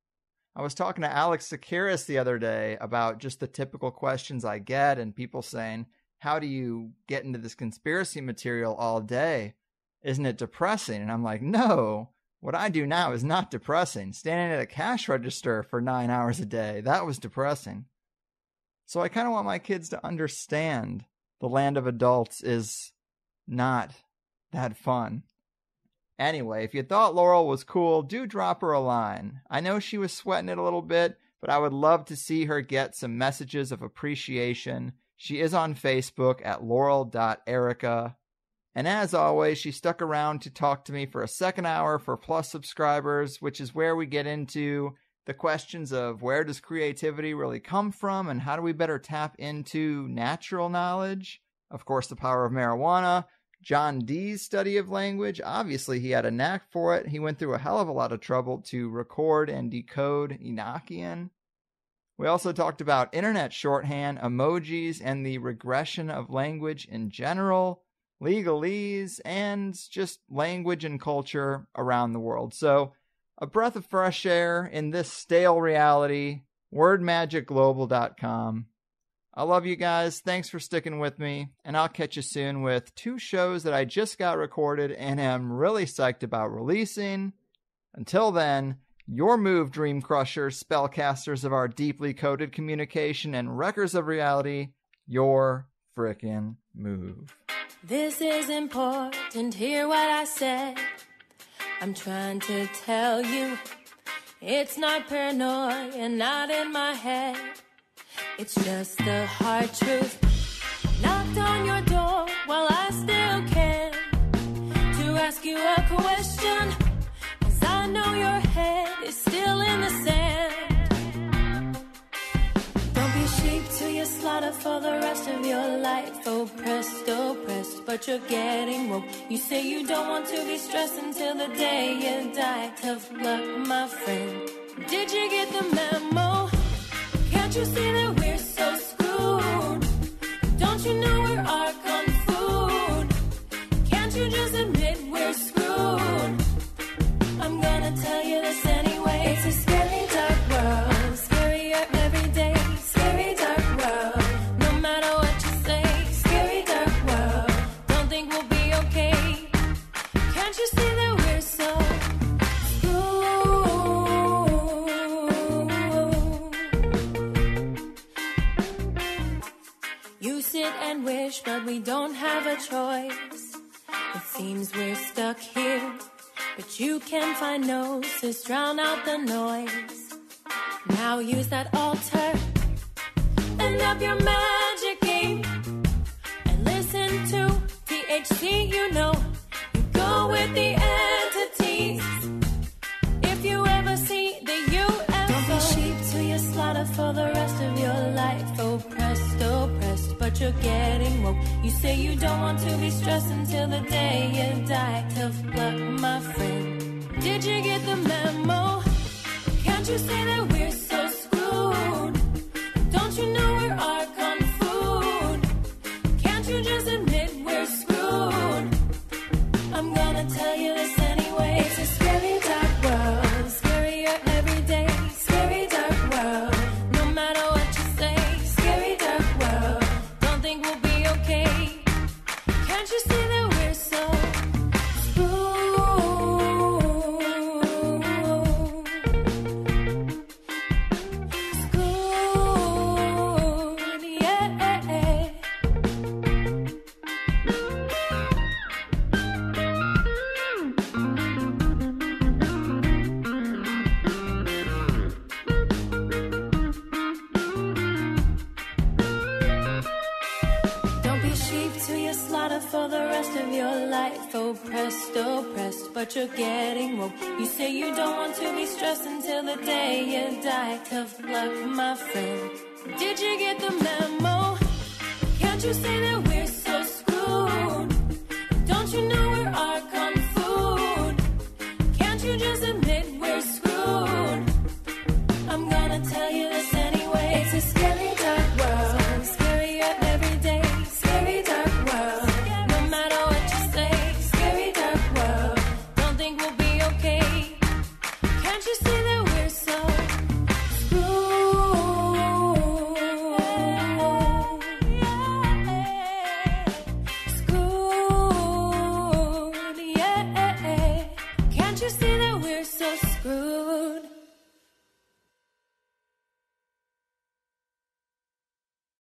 I was talking to Alex Tsakiris the other day about just the typical questions I get and people saying, how do you get into this conspiracy material all day? Isn't it depressing? And I'm like, no, what I do now is not depressing. Standing at a cash register for nine hours a day, that was depressing. So I kind of want my kids to understand the land of adults is not that fun. Anyway, if you thought Laurel was cool, do drop her a line. I know she was sweating it a little bit, but I would love to see her get some messages of appreciation. She is on Facebook at laurel dot erica. And as always, she stuck around to talk to me for a second hour for Plus subscribers, which is where we get into the questions of where does creativity really come from and how do we better tap into natural knowledge? Of course, the power of marijuana. John Dee's study of language. Obviously, he had a knack for it. He went through a hell of a lot of trouble to record and decode Enochian. We also talked about internet shorthand, emojis, and the regression of language in general, legalese, and just language and culture around the world. So, a breath of fresh air in this stale reality. word magic global dot com. I love you guys. Thanks for sticking with me. And I'll catch you soon with two shows that I just got recorded and am really psyched about releasing. Until then, your move, Dream Crushers, spellcasters of our deeply coded communication and wreckers of reality. Your frickin' move. This is important. Hear what I said. I'm trying to tell you, it's not paranoia, not in my head. It's just the hard truth. question, 'cause I know your head is still in the sand. Don't be sheep to your slaughter for the rest of your life. Oh, presto, pressed, but you're getting woke. You say you don't want to be stressed until the day you die. Tough luck, my friend. Did you get the memo? Can't you see that we're so screwed? Don't you know we're our kung food? Can't you just admit we're screwed? I'm gonna tell you this anyway. It's a scary dark world, scarier every day. Scary dark world, no matter what you say. Scary dark world, don't think we'll be okay. Can't you see that we're so You sit and wish, but we don't have a choice. It seems we're stuck here, but you can find notes, drown out the noise. Now use that altar and up your magic game and listen to T H C, you know. You go with the entities. If you ever see the U F O, don't be sheep to your slaughter for the rest of your life. Oh, presto, pressed, but you're getting woke. You say you don't want to be stressed until the day you die. Tough luck, my friend. Did you get the memo? Can't you say that we're so screwed? Don't you know we're our kung food? Can't you just admit we're screwed? I'm gonna tell you this anyway. It's a scary dark world, scarier every day. Scary dark world, no matter what you say. Scary dark world, don't think we'll be okay. Can't you see that we're so for the rest of your life. Oh, presto, pressed, but you're getting woke. You say you don't want to be stressed until the day you die. Tough luck, my friend. Did you get the memo? Can't you say that we're so screwed? Don't you know we're our kung food? Can't you just admit we're screwed? I'm gonna tell you this anyway. It's a scary dark world, scarier every day. Scary dark world, no matter what you say. Scary dark world, don't think we'll be okay.